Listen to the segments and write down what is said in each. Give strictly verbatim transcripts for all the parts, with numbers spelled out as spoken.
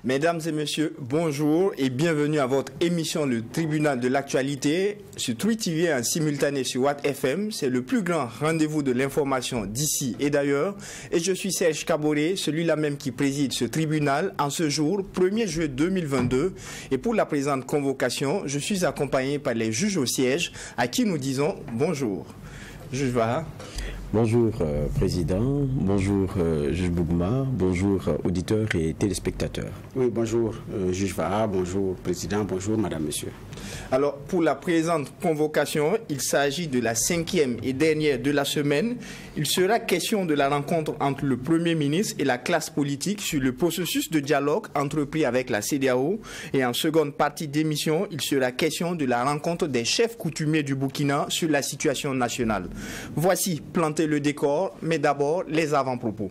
Mesdames et messieurs, bonjour et bienvenue à votre émission Le Tribunal de l'actualité sur Tweet T V en simultané sur Watt F M. C'est le plus grand rendez-vous de l'information d'ici et d'ailleurs. Et je suis Serge Kaboré, celui-là même qui préside ce tribunal en ce jour, premier juillet deux mille vingt-deux. Et pour la présente convocation, je suis accompagné par les juges au siège à qui nous disons bonjour. Juge Vaha. Bonjour euh, Président, bonjour euh, Juge Bougma, bonjour euh, auditeurs et téléspectateurs. Oui, bonjour euh, Juge Vaha, bonjour Président, bonjour Madame, Monsieur. Alors, pour la présente convocation, il s'agit de la cinquième et dernière de la semaine. Il sera question de la rencontre entre le Premier ministre et la classe politique sur le processus de dialogue entrepris avec la C E D E A O. Et en seconde partie d'émission, il sera question de la rencontre des chefs coutumiers du Burkina sur la situation nationale. Voici planter le décor, mais d'abord les avant-propos.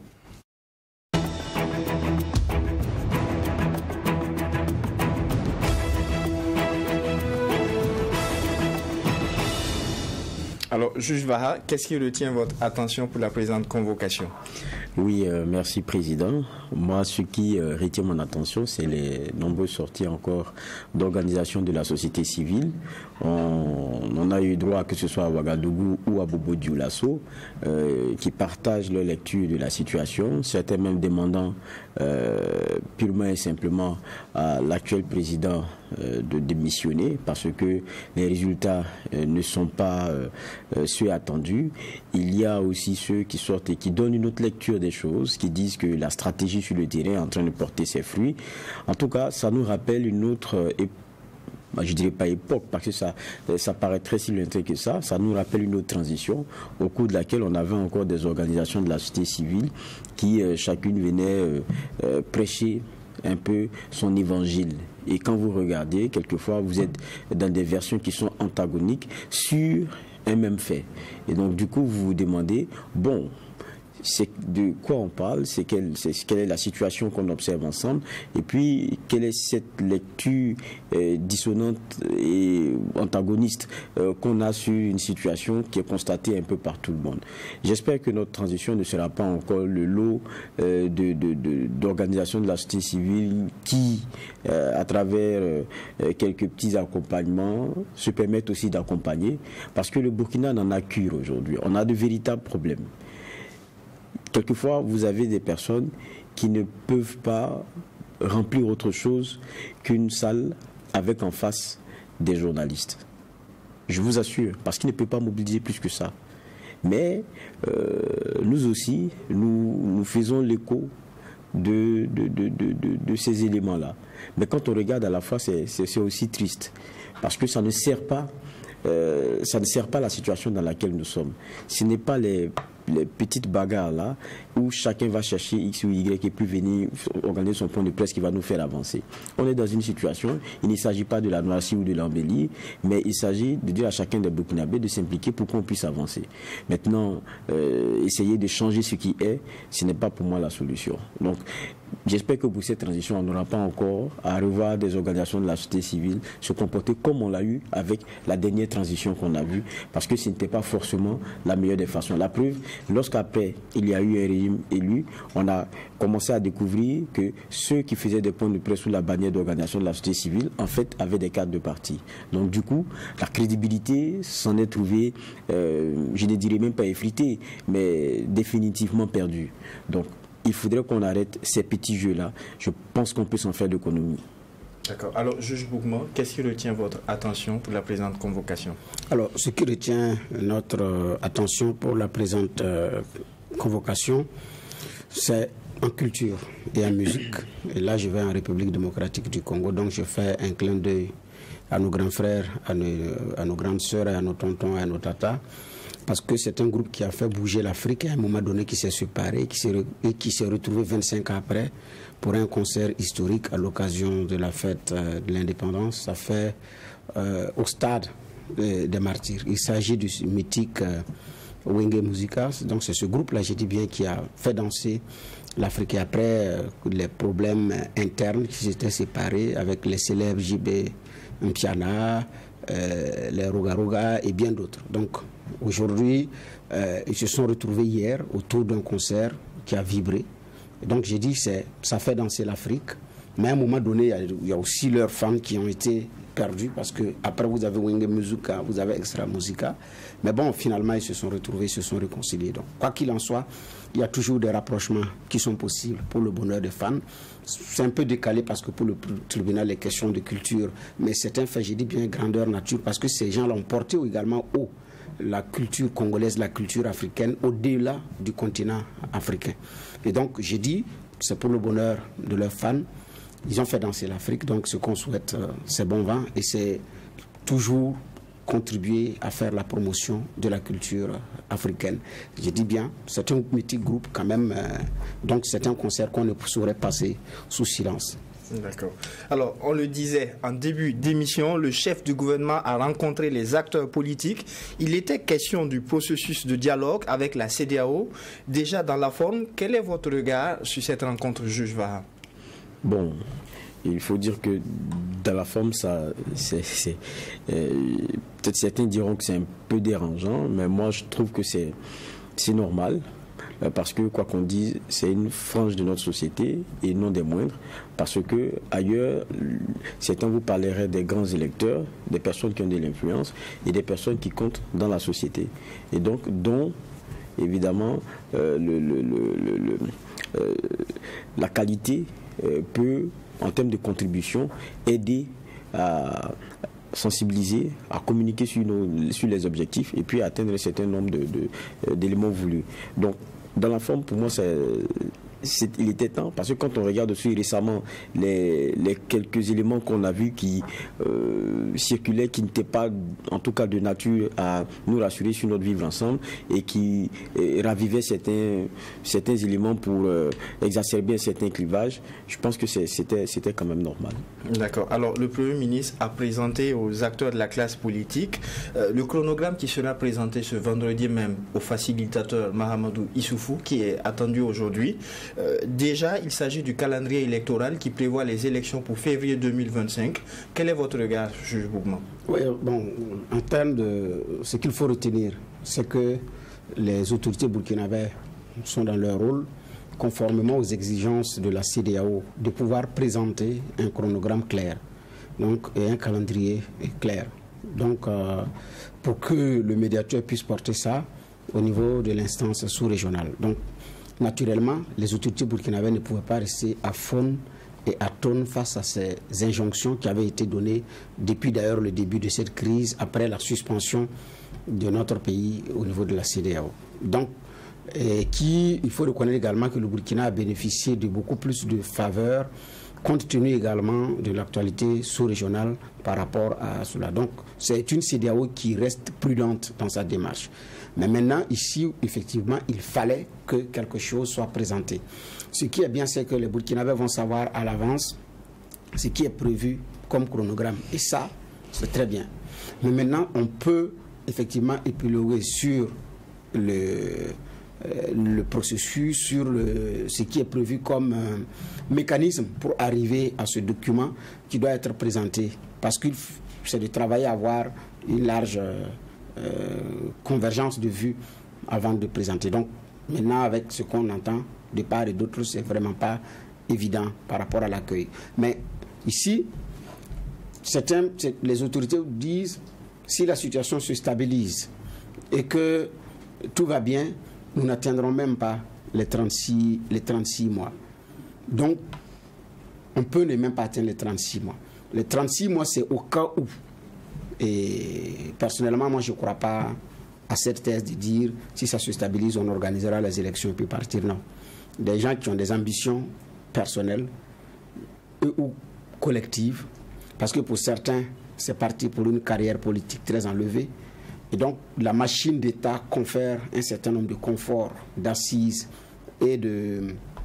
Alors, Juge Vaha, qu'est-ce qui retient votre attention pour la présente convocation? Oui, euh, merci Président. Moi, ce qui euh, retient mon attention, c'est les nombreuses sorties encore d'organisations de la société civile. On, on a eu droit, que ce soit à Ouagadougou ou à Bobo Dioulasso, euh, qui partagent leur lecture de la situation, certains même demandant euh, purement et simplement à l'actuel président euh, de démissionner parce que les résultats euh, ne sont pas euh, euh, ceux attendus. Il y a aussi ceux qui sortent et qui donnent une autre lecture des choses, qui disent que la stratégie sur le terrain est en train de porter ses fruits. En tout cas, ça nous rappelle une autre époque. Bah, je dirais pas époque, parce que ça, ça paraît très si lointain que ça. Ça nous rappelle une autre transition, au cours de laquelle on avait encore des organisations de la société civile qui, euh, chacune venait euh, euh, prêcher un peu son évangile. Et quand vous regardez, quelquefois, vous êtes dans des versions qui sont antagoniques sur un même fait. Et donc, du coup, vous vous demandez, bon, c'est de quoi on parle, c'est quelle, quelle est la situation qu'on observe ensemble, et puis quelle est cette lecture euh, dissonante et antagoniste euh, qu'on a sur une situation qui est constatée un peu par tout le monde. J'espère que notre transition ne sera pas encore le lot euh, de, de, de, d'organisations de la société civile qui, euh, à travers euh, quelques petits accompagnements, se permettent aussi d'accompagner, parce que le Burkina n'en a cure aujourd'hui. On a de véritables problèmes. Quelquefois, vous avez des personnes qui ne peuvent pas remplir autre chose qu'une salle avec en face des journalistes. Je vous assure, parce qu'ils ne peuvent pas mobiliser plus que ça. Mais euh, nous aussi, nous, nous faisons l'écho de, de, de, de, de, de ces éléments-là. Mais quand on regarde à la fois, c'est aussi triste. Parce que ça ne sert pas, euh, ça ne sert pas la situation dans laquelle nous sommes. Ce n'est pas les... les petites bagarres là où chacun va chercher X ou Y et puis venir organiser son point de presse qui va nous faire avancer. On est dans une situation, il ne s'agit pas de la noircie ou de l'embellir, mais il s'agit de dire à chacun des Burkinabés de s'impliquer pour qu'on puisse avancer. Maintenant, euh, essayer de changer ce qui est, ce n'est pas pour moi la solution. Donc, j'espère que pour cette transition, on n'aura pas encore à revoir des organisations de la société civile se comporter comme on l'a eu avec la dernière transition qu'on a vue, parce que ce n'était pas forcément la meilleure des façons. La preuve, lorsqu'après il y a eu un régime élu, on a commencé à découvrir que ceux qui faisaient des points de presse sous la bannière d'organisation de la société civile, en fait, avaient des cadres de parti. Donc du coup, la crédibilité s'en est trouvée, euh, je ne dirais même pas effritée, mais définitivement perdue. Donc, il faudrait qu'on arrête ces petits jeux-là. Je pense qu'on peut s'en faire d'économie. D'accord. Alors, Juge Bougma, qu'est-ce qui retient votre attention pour la présente convocation? Alors, ce qui retient notre euh, attention pour la présente euh, convocation, c'est en culture et en musique. Et là, je vais en République démocratique du Congo, donc je fais un clin d'œil à nos grands frères, à nos, à nos grandes sœurs, à nos tontons, à nos tatas. Parce que c'est un groupe qui a fait bouger l'Afrique à un moment donné qui s'est séparé qui et qui s'est retrouvé vingt-cinq ans après pour un concert historique à l'occasion de la fête euh, de l'indépendance. Ça fait euh, au stade euh, des Martyrs. Il s'agit du mythique euh, Wenge Musica. Donc c'est ce groupe-là, je dis bien, qui a fait danser l'Afrique. Et après, euh, les problèmes internes qui s'étaient séparés avec les célèbres J B Mpiana, euh, les Roga Roga et bien d'autres. Donc aujourd'hui, euh, ils se sont retrouvés hier autour d'un concert qui a vibré. Et donc j'ai dit, ça fait danser l'Afrique. Mais à un moment donné, il y a, il y a aussi leurs fans qui ont été perdus parce que après vous avez Wenge Musica, vous avez Extra Musica. Mais bon, finalement, ils se sont retrouvés, ils se sont réconciliés. Donc, quoi qu'il en soit, il y a toujours des rapprochements qui sont possibles pour le bonheur des fans. C'est un peu décalé parce que pour le tribunal, les questions de culture, mais c'est un fait, j'ai dit bien grandeur nature, parce que ces gens l'ont porté également haut, la culture congolaise, la culture africaine, au-delà du continent africain. Et donc, j'ai dit, c'est pour le bonheur de leurs fans. Ils ont fait danser l'Afrique, donc ce qu'on souhaite, euh, c'est bon vent, et c'est toujours contribuer à faire la promotion de la culture africaine. Je dis bien, c'est un mythique groupe quand même, euh, donc c'est un concert qu'on ne saurait passer sous silence. D'accord. Alors, on le disait en début d'émission, le chef du gouvernement a rencontré les acteurs politiques. Il était question du processus de dialogue avec la C E D E A O. Déjà dans la forme, quel est votre regard sur cette rencontre, juge Vaha? Bon, il faut dire que dans la forme, ça, c'est, c'est, euh, peut-être certains diront que c'est un peu dérangeant, mais moi je trouve que c'est, c'est normal, euh, parce que quoi qu'on dise, c'est une frange de notre société et non des moindres, parce que ailleurs, certains vous parleraient des grands électeurs, des personnes qui ont de l'influence et des personnes qui comptent dans la société, et donc dont évidemment euh, le, le, le, le, le, euh, la qualité euh, peut, en termes de contribution, aider à sensibiliser, à communiquer sur, nos, sur les objectifs et puis à atteindre un certain nombre de, de, d'éléments voulus. Donc, dans la forme, pour moi, c'est, c'est, il était temps, parce que quand on regarde aussi récemment les, les quelques éléments qu'on a vus qui euh, circulaient, qui n'étaient pas, en tout cas, de nature à nous rassurer sur notre vivre ensemble et qui euh, ravivaient certains, certains éléments pour euh, exacerber certains clivages, je pense que c'est, c'était, c'était quand même normal. D'accord. Alors, le Premier ministre a présenté aux acteurs de la classe politique euh, le chronogramme qui sera présenté ce vendredi même au facilitateur Mahamadou Issoufou, qui est attendu aujourd'hui. Euh, déjà, il s'agit du calendrier électoral qui prévoit les élections pour février deux mille vingt-cinq. Quel est votre regard, juge Bougman? Oui, bon, en termes de ce qu'il faut retenir, c'est que les autorités burkinabées sont dans leur rôle, conformément aux exigences de la C E D E A O, de pouvoir présenter un chronogramme clair, donc, et un calendrier clair. Donc, euh, pour que le médiateur puisse porter ça au niveau de l'instance sous-régionale. Donc, naturellement, les autorités burkinabées ne pouvaient pas rester à faune et à tonne face à ces injonctions qui avaient été données depuis d'ailleurs le début de cette crise, après la suspension de notre pays au niveau de la C E D E A O. Donc, et qui, il faut reconnaître également que le Burkina a bénéficié de beaucoup plus de faveurs, compte tenu également de l'actualité sous-régionale par rapport à cela. Donc, c'est une C E D E A O qui reste prudente dans sa démarche. Mais maintenant, ici, effectivement, il fallait que quelque chose soit présenté. Ce qui est bien, c'est que les Burkinabés vont savoir à l'avance ce qui est prévu comme chronogramme. Et ça, c'est très bien. Mais maintenant, on peut effectivement épiloguer sur le... le processus, sur le, ce qui est prévu comme euh, mécanisme pour arriver à ce document qui doit être présenté. Parce que c'est de travailler à avoir une large euh, euh, convergence de vues avant de présenter. Donc maintenant, avec ce qu'on entend de part et d'autre, c'est vraiment pas évident par rapport à l'accueil. Mais ici, certains, les autorités disent, si la situation se stabilise et que tout va bien, nous n'atteindrons même pas les trente-six, les trente-six mois. Donc, on peut ne même pas atteindre les trente-six mois. Les trente-six mois, c'est au cas où. Et personnellement, moi, je ne crois pas à cette thèse de dire, si ça se stabilise, on organisera les élections et puis partir. Non. Des gens qui ont des ambitions personnelles ou collectives, parce que pour certains, c'est parti pour une carrière politique très enlevée. Et donc, la machine d'État confère un certain nombre de conforts, d'assises et de...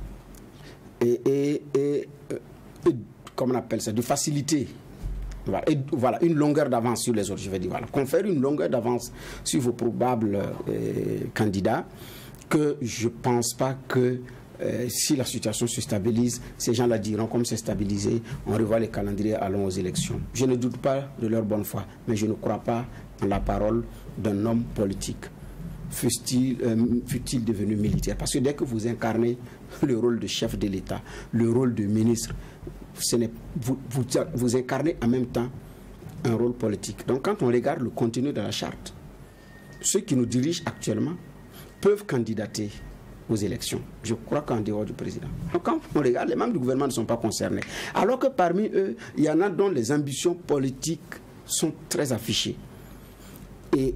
Et, et, et, et, comment on appelle ça, de facilité. Voilà, et, voilà une longueur d'avance sur les autres, je vais dire. Voilà, confère une longueur d'avance sur vos probables euh, candidats, que je ne pense pas que euh, si la situation se stabilise, ces gens-là diront, comme c'est stabilisé, on revoit les calendriers, allons aux élections. Je ne doute pas de leur bonne foi, mais je ne crois pas en la parole d'un homme politique. fut-il euh, fut-il devenu militaire. Parce que dès que vous incarnez le rôle de chef de l'État, le rôle de ministre, ce n'est, vous, vous, vous incarnez en même temps un rôle politique. Donc quand on regarde le contenu de la charte, ceux qui nous dirigent actuellement peuvent candidater aux élections. Je crois qu'en dehors du président. Donc quand on regarde, les membres du gouvernement ne sont pas concernés. Alors que parmi eux, il y en a dont les ambitions politiques sont très affichées. Et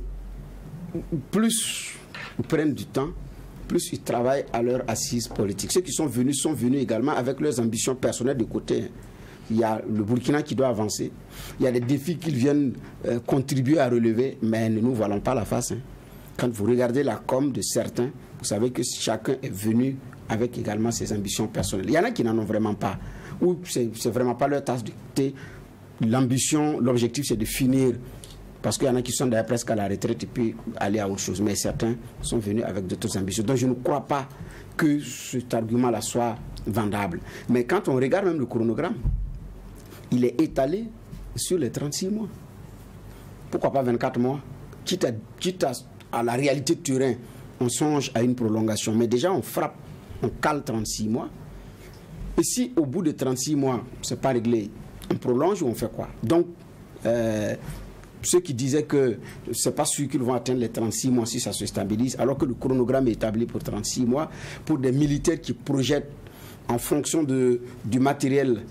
plus ils prennent du temps, plus ils travaillent à leur assise politique. Ceux qui sont venus sont venus également avec leurs ambitions personnelles de côté. Il y a le Burkina qui doit avancer. Il y a des défis qu'ils viennent euh, contribuer à relever, mais ne nous voilons pas la face. Hein. Quand vous regardez la com de certains, vous savez que chacun est venu avec également ses ambitions personnelles. Il y en a qui n'en ont vraiment pas, ou c'est vraiment pas leur tasse de thé. L'ambition, l'objectif, c'est de finir, parce qu'il y en a qui sont d'ailleurs presque à la retraite et puis aller à autre chose. Mais certains sont venus avec d'autres ambitions. Donc je ne crois pas que cet argument-là soit vendable. Mais quand on regarde même le chronogramme, il est étalé sur les trente-six mois. Pourquoi pas vingt-quatre mois? Quitte à, quitte à, à la réalité de terrain, on songe à une prolongation. Mais déjà, on frappe, on cale trente-six mois. Et si au bout de trente-six mois, ce n'est pas réglé, on prolonge ou on fait quoi? Donc, euh, ceux qui disaient que ce n'est pas sûr qu'ils vont atteindre les trente-six mois si ça se stabilise, alors que le chronogramme est établi pour trente-six mois, pour des militaires qui projettent en fonction de, du matériel,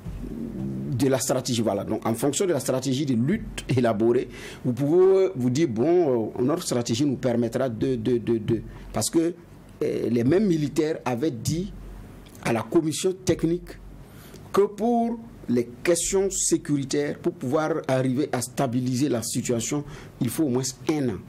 de la stratégie, voilà. Donc, en fonction de la stratégie de lutte élaborée, vous pouvez vous dire, bon, euh, notre stratégie nous permettra de, de, de, de... Parce que euh, les mêmes militaires avaient dit à la commission technique que pour les questions sécuritaires, pour pouvoir arriver à stabiliser la situation, il faut au moins un an.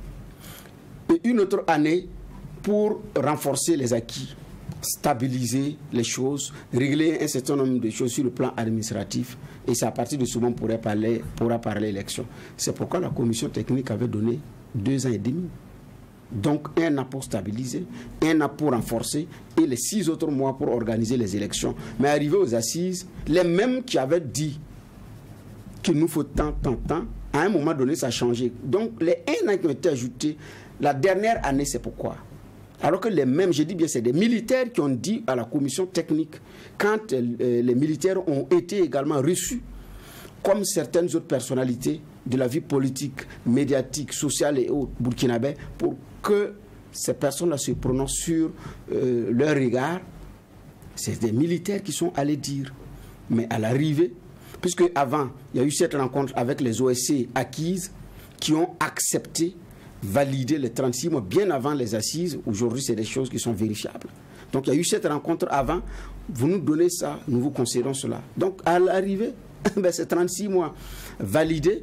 Et une autre année pour renforcer les acquis, stabiliser les choses, régler un certain nombre de choses sur le plan administratif. Et c'est à partir de ce moment qu'on pourra parler, pourra parler élection. C'est pourquoi la commission technique avait donné deux ans et demi. Donc un an pour stabiliser, un an pour renforcer et les six autres mois pour organiser les élections. Mais arrivé aux assises, les mêmes qui avaient dit qu'il nous faut tant, tant, tant, à un moment donné ça a changé. Donc les un an qui ont été ajoutés, la dernière année c'est pourquoi. Alors que les mêmes, je dis bien, c'est des militaires qui ont dit à la commission technique, quand euh, les militaires ont été également reçus, comme certaines autres personnalités de la vie politique, médiatique, sociale et autres burkinabé, pour que ces personnes-là se prononcent sur euh, leur regard, c'est des militaires qui sont allés dire. Mais à l'arrivée, puisque avant, il y a eu cette rencontre avec les O S C acquises qui ont accepté valider les trente-six mois bien avant les assises. Aujourd'hui, c'est des choses qui sont vérifiables. Donc, il y a eu cette rencontre avant. Vous nous donnez ça, nous vous concédons cela. Donc, à l'arrivée, ben, c'est trente-six mois validés.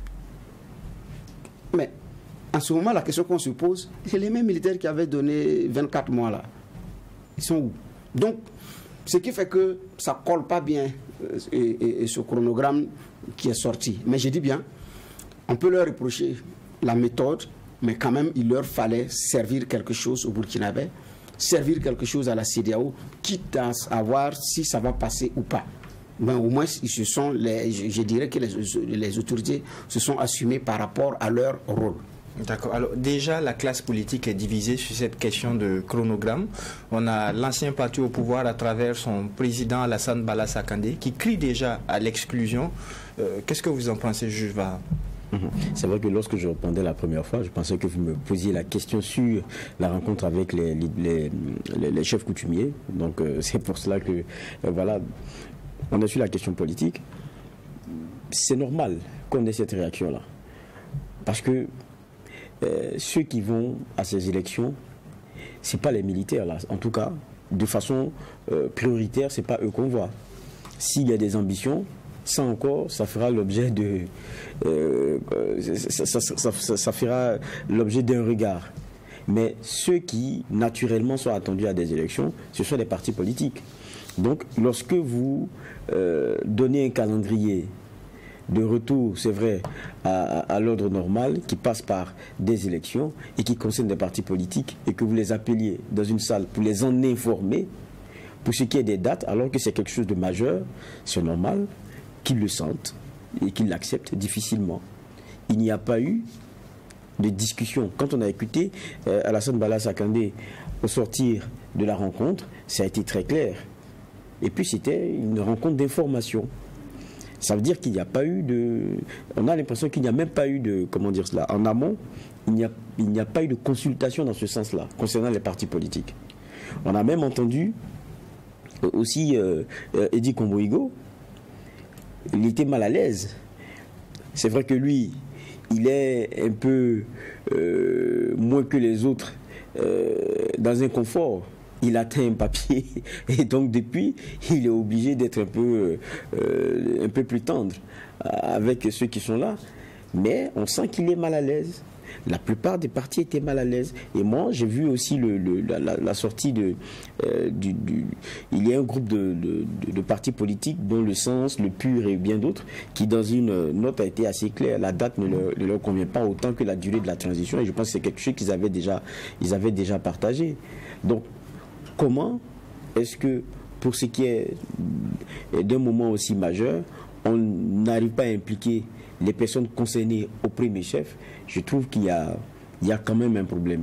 Mais, en ce moment, la question qu'on se pose, c'est les mêmes militaires qui avaient donné vingt-quatre mois là. Ils sont où? Donc, ce qui fait que ça ne colle pas bien euh, et, et, et ce chronogramme qui est sorti. Mais je dis bien, on peut leur reprocher la méthode, mais quand même, il leur fallait servir quelque chose au Burkinabé, servir quelque chose à la C E D E A O, quitte à savoir si ça va passer ou pas. Mais au moins, ils se sont, les, je, je dirais que les, les autorités se sont assumées par rapport à leur rôle. D'accord. Alors déjà, la classe politique est divisée sur cette question de chronogramme. On a l'ancien parti au pouvoir à travers son président Alassane Bala Sakandé qui crie déjà à l'exclusion. Euh, Qu'est-ce que vous en pensez, juge Varam? C'est vrai que lorsque je répondais la première fois, je pensais que vous me posiez la question sur la rencontre avec les, les, les, les chefs coutumiers. Donc euh, c'est pour cela que, euh, voilà, on a su la question politique. C'est normal qu'on ait cette réaction-là. Parce que euh, ceux qui vont à ces élections, ce n'est pas les militaires, là. En tout cas, de façon euh, prioritaire, ce n'est pas eux qu'on voit. S'il y a des ambitions, ça encore, ça fera l'objet de, euh, ça, ça, ça, ça, ça fera l'objet d'un regard. Mais ceux qui, naturellement, sont attendus à des élections, ce sont des partis politiques. Donc, lorsque vous euh, donnez un calendrier de retour, c'est vrai, à, à l'ordre normal, qui passe par des élections et qui concerne des partis politiques, et que vous les appeliez dans une salle pour les en informer, pour ce qui est des dates, alors que c'est quelque chose de majeur, c'est normal qu'ils le sentent et qu'ils l'acceptent difficilement. Il n'y a pas eu de discussion. Quand on a écouté euh, Alassane Bala Sakandé au sortir de la rencontre, ça a été très clair. Et puis c'était une rencontre d'information. Ça veut dire qu'il n'y a pas eu de... On a l'impression qu'il n'y a même pas eu de... Comment dire cela? En amont, il n'y a, il n'y a pas eu de consultation dans ce sens-là, concernant les partis politiques. On a même entendu aussi euh, Eddie Komboigo, il était mal à l'aise. C'est vrai que lui, il est un peu euh, moins que les autres euh, dans un confort. Il atteint un papier et donc depuis, il est obligé d'être un peu, euh, un peu plus tendre avec ceux qui sont là. Mais on sent qu'il est mal à l'aise. La plupart des partis étaient mal à l'aise. Et moi, j'ai vu aussi le, le, la, la sortie de... Euh, du, du, il y a un groupe de, de, de, de partis politiques, dont le Sens, le Pur et bien d'autres, qui dans une note a été assez claire. La date ne leur, ne leur convient pas autant que la durée de la transition. Et je pense que c'est quelque chose qu'ils avaient déjà, ils avaient déjà partagé. Donc, comment est-ce que, pour ce qui est d'un moment aussi majeur, on n'arrive pas à impliquer les personnes concernées au premier chef? Je trouve qu'il y a, il y a quand même un problème.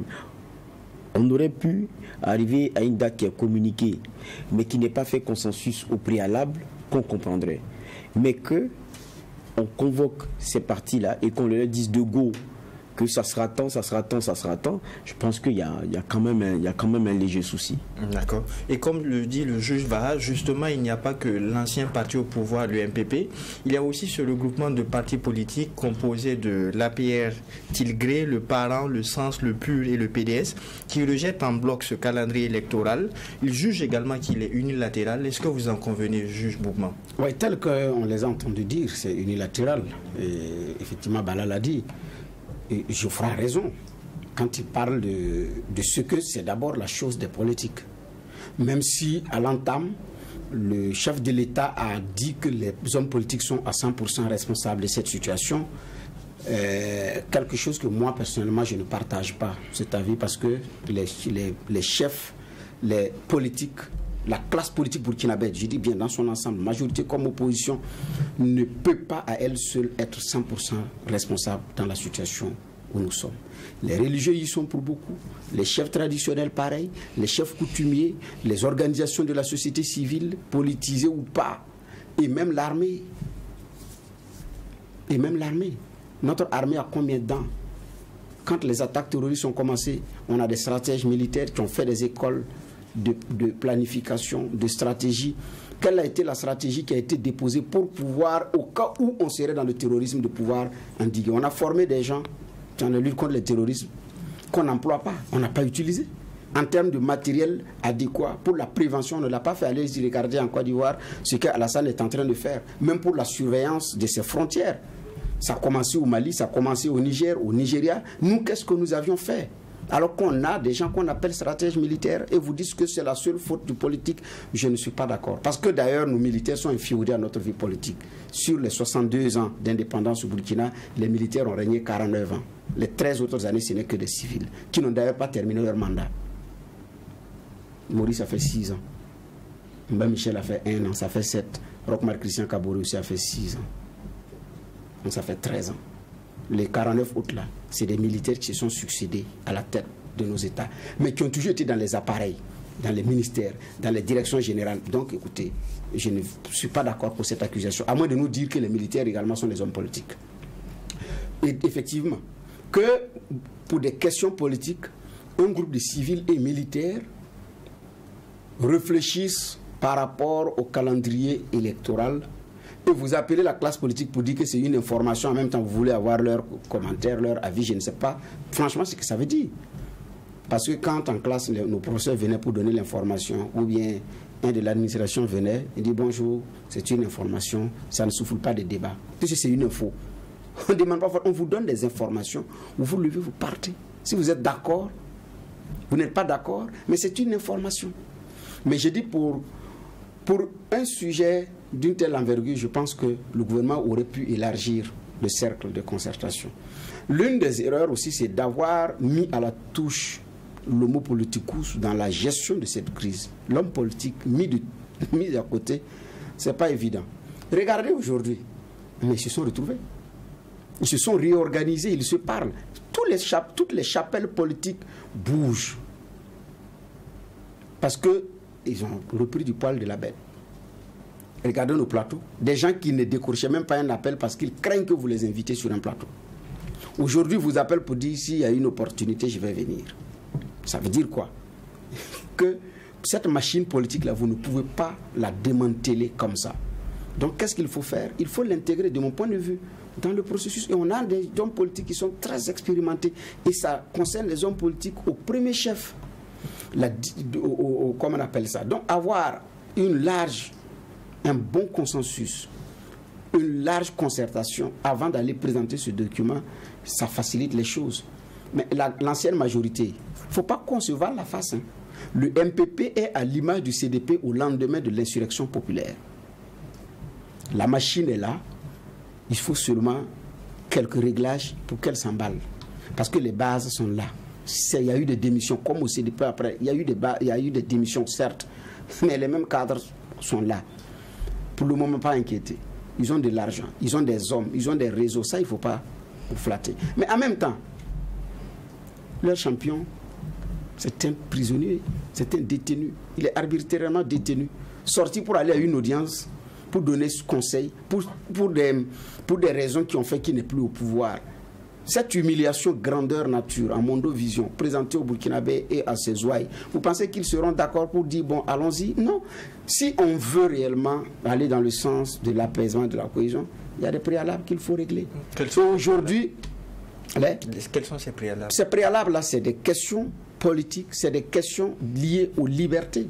On aurait pu arriver à une date qui est communiquée, mais qui n'est pas fait consensus au préalable, qu'on comprendrait. Mais que on convoque ces partis-là et qu'on leur dise de go que ça sera temps, ça sera temps, ça sera temps, je pense qu'il y a, il y a quand même un, il y a quand même un léger souci. D'accord. Et comme le dit le juge Vaha, justement, il n'y a pas que l'ancien parti au pouvoir, le M P P, il y a aussi ce regroupement de partis politiques composé de l'A P R Tilgré, le Parent, le Sens, le Pur et le P D S, qui rejettent en bloc ce calendrier électoral. Il juge également qu'il est unilatéral. Est-ce que vous en convenez, juge Boukman? Oui, tel qu'on les a entendus dire, c'est unilatéral. Et effectivement, Bala l'a dit. Et Geoffroy a raison quand il parle de, de ce que c'est d'abord la chose des politiques. Même si, à l'entame, le chef de l'État a dit que les hommes politiques sont à cent pour cent responsables de cette situation, euh, quelque chose que moi, personnellement, je ne partage pas, cet avis, parce que les, les, les chefs, les politiques, la classe politique burkinabé, je dis bien dans son ensemble, majorité comme opposition, ne peut pas à elle seule être cent pour cent responsable dans la situation où nous sommes. Les religieux y sont pour beaucoup, les chefs traditionnels pareil, les chefs coutumiers, les organisations de la société civile, politisées ou pas, et même l'armée. Et même l'armée. Notre armée a combien de dents? Quand les attaques terroristes ont commencé, on a des stratèges militaires qui ont fait des écoles De, de planification, de stratégie. Quelle a été la stratégie qui a été déposée pour pouvoir, au cas où on serait dans le terrorisme, de pouvoir endiguer? On a formé des gens dans la lutte contre le terrorisme qu'on n'emploie pas, on n'a pas utilisé. En termes de matériel adéquat pour la prévention, on ne l'a pas fait. Allez-y regarder en Côte d'Ivoire ce qu'Alassane est en train de faire, même pour la surveillance de ses frontières. Ça a commencé au Mali, ça a commencé au Niger, au Nigeria. Nous, qu'est-ce que nous avions fait? Alors qu'on a des gens qu'on appelle stratèges militaires et vous dites que c'est la seule faute du politique, je ne suis pas d'accord. Parce que d'ailleurs, nos militaires sont inféodés à notre vie politique. Sur les soixante-deux ans d'indépendance au Burkina, les militaires ont régné quarante-neuf ans. Les treize autres années, ce n'est que des civils, qui n'ont d'ailleurs pas terminé leur mandat. Maurice a fait six ans. Mba Michel a fait un an, ça fait sept. Rochmar Christian Kabore aussi a fait six ans. Donc ça fait treize ans. Les quarante-neuf autres là, c'est des militaires qui se sont succédés à la tête de nos États, mais qui ont toujours été dans les appareils, dans les ministères, dans les directions générales. Donc écoutez, je ne suis pas d'accord pour cette accusation, à moins de nous dire que les militaires également sont des hommes politiques. Et effectivement, que pour des questions politiques, un groupe de civils et militaires réfléchissent par rapport au calendrier électoral. Et vous appelez la classe politique pour dire que c'est une information, en même temps vous voulez avoir leurs commentaires, leur avis, je ne sais pas. Franchement, c'est ce que ça veut dire. Parce que quand en classe, les, nos professeurs venaient pour donner l'information, ou bien un de l'administration venait, il dit bonjour, c'est une information, ça ne souffle pas de débat. Puisque c'est une info. On ne demande pas, on vous donne des informations, vous vous levez, vous partez. Si vous êtes d'accord, vous n'êtes pas d'accord, mais c'est une information. Mais je dis pour, pour un sujet d'une telle envergure, je pense que le gouvernement aurait pu élargir le cercle de concertation. L'une des erreurs aussi, c'est d'avoir mis à la touche l'homo politicus dans la gestion de cette crise. L'homme politique mis, de, mis à côté, ce n'est pas évident. Regardez aujourd'hui, mais ils se sont retrouvés. Ils se sont réorganisés, ils se parlent. tous les toutes les chapelles politiques bougent. Parce qu'ils ont repris du poil de la bête. Regardez nos plateaux. Des gens qui ne décrochaient même pas un appel parce qu'ils craignent que vous les invitez sur un plateau. Aujourd'hui, vous appellent pour dire s'il y a une opportunité, je vais venir. Ça veut dire quoi? Que cette machine politique-là, vous ne pouvez pas la démanteler comme ça. Donc, qu'est-ce qu'il faut faire? Il faut l'intégrer, de mon point de vue, dans le processus. Et on a des hommes politiques qui sont très expérimentés. Et ça concerne les hommes politiques au premier chef. La, au, au, comment on appelle ça? Donc, avoir une large, un bon consensus, une large concertation avant d'aller présenter ce document, ça facilite les choses. Mais l'ancienne majorité, il ne faut pas concevoir la face. Hein. Le M P P est à l'image du C D P au lendemain de l'insurrection populaire. La machine est là. Il faut seulement quelques réglages pour qu'elle s'emballe. Parce que les bases sont là. Il y a eu des démissions, comme au C D P après. Il y a eu des, il y a eu des démissions, certes. Mais les mêmes cadres sont là. Pour le moment, pas inquiétés. Ils ont de l'argent, ils ont des hommes, ils ont des réseaux. Ça, il ne faut pas vous flatter. Mais en même temps, leur champion, c'est un prisonnier, c'est un détenu. Il est arbitrairement détenu. Sorti pour aller à une audience, pour donner ce conseil, pour, pour, des, pour des raisons qui ont fait qu'il n'est plus au pouvoir. Cette humiliation grandeur nature, en Mondovision, présentée au Burkinabé et à ses ouailles, vous pensez qu'ils seront d'accord pour dire, bon, allons-y? Non. Si on veut réellement aller dans le sens de l'apaisement et de la cohésion, il y a des préalables qu'il faut régler. Aujourd'hui, les, quels sont ces préalables? Ces préalables-là, c'est des questions politiques, c'est des questions liées aux libertés.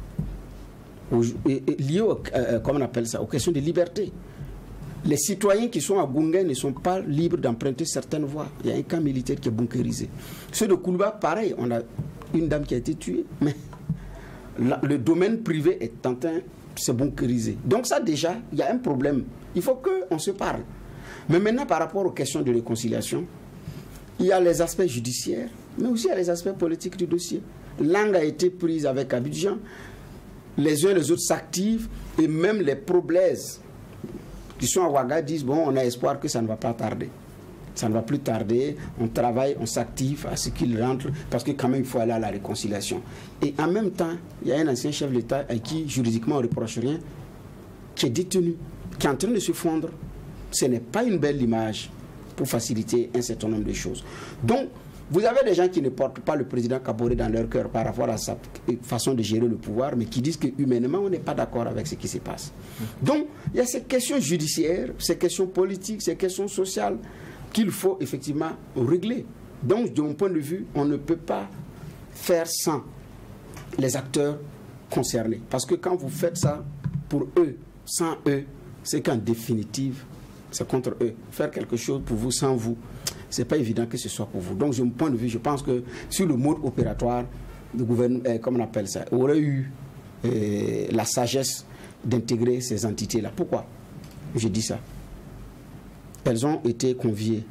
Aux, et, et, liées, au, euh, comment on appelle ça, aux questions de liberté. Les citoyens qui sont à Gungé ne sont pas libres d'emprunter certaines voies. Il y a un camp militaire qui est bunkérisé. Ceux de Koulba, pareil, on a une dame qui a été tuée, mais la, le domaine privé est en train de se bunkériser. Donc ça déjà, il y a un problème. Il faut qu'on se parle. Mais maintenant, par rapport aux questions de réconciliation, il y a les aspects judiciaires, mais aussi il y a les aspects politiques du dossier. Langue a été prise avec Abidjan, les uns et les autres s'activent, et même les pro-Blaise qui sont à Ouaga disent, bon, on a espoir que ça ne va pas tarder. Ça ne va plus tarder, on travaille, on s'active à ce qu'ils rentrent, parce que quand même, il faut aller à la réconciliation. Et en même temps, il y a un ancien chef de l'État à qui, juridiquement, on ne reproche rien, qui est détenu, qui est en train de se fondre. Ce n'est pas une belle image pour faciliter un certain nombre de choses. Donc, vous avez des gens qui ne portent pas le président Kaboré dans leur cœur par rapport à sa façon de gérer le pouvoir, mais qui disent que humainement, on n'est pas d'accord avec ce qui se passe. Donc, il y a ces questions judiciaires, ces questions politiques, ces questions sociales qu'il faut effectivement régler. Donc, de mon point de vue, on ne peut pas faire sans les acteurs concernés. Parce que quand vous faites ça pour eux, sans eux, c'est qu'en définitive, c'est contre eux. Faire quelque chose pour vous sans vous, c'est pas évident que ce soit pour vous. Donc, de mon point de vue, je pense que sur le mode opératoire, le gouvernement, euh, comment on appelle ça, aurait eu euh, la sagesse d'intégrer ces entités-là. Pourquoi je dis ça? Elles ont été conviées,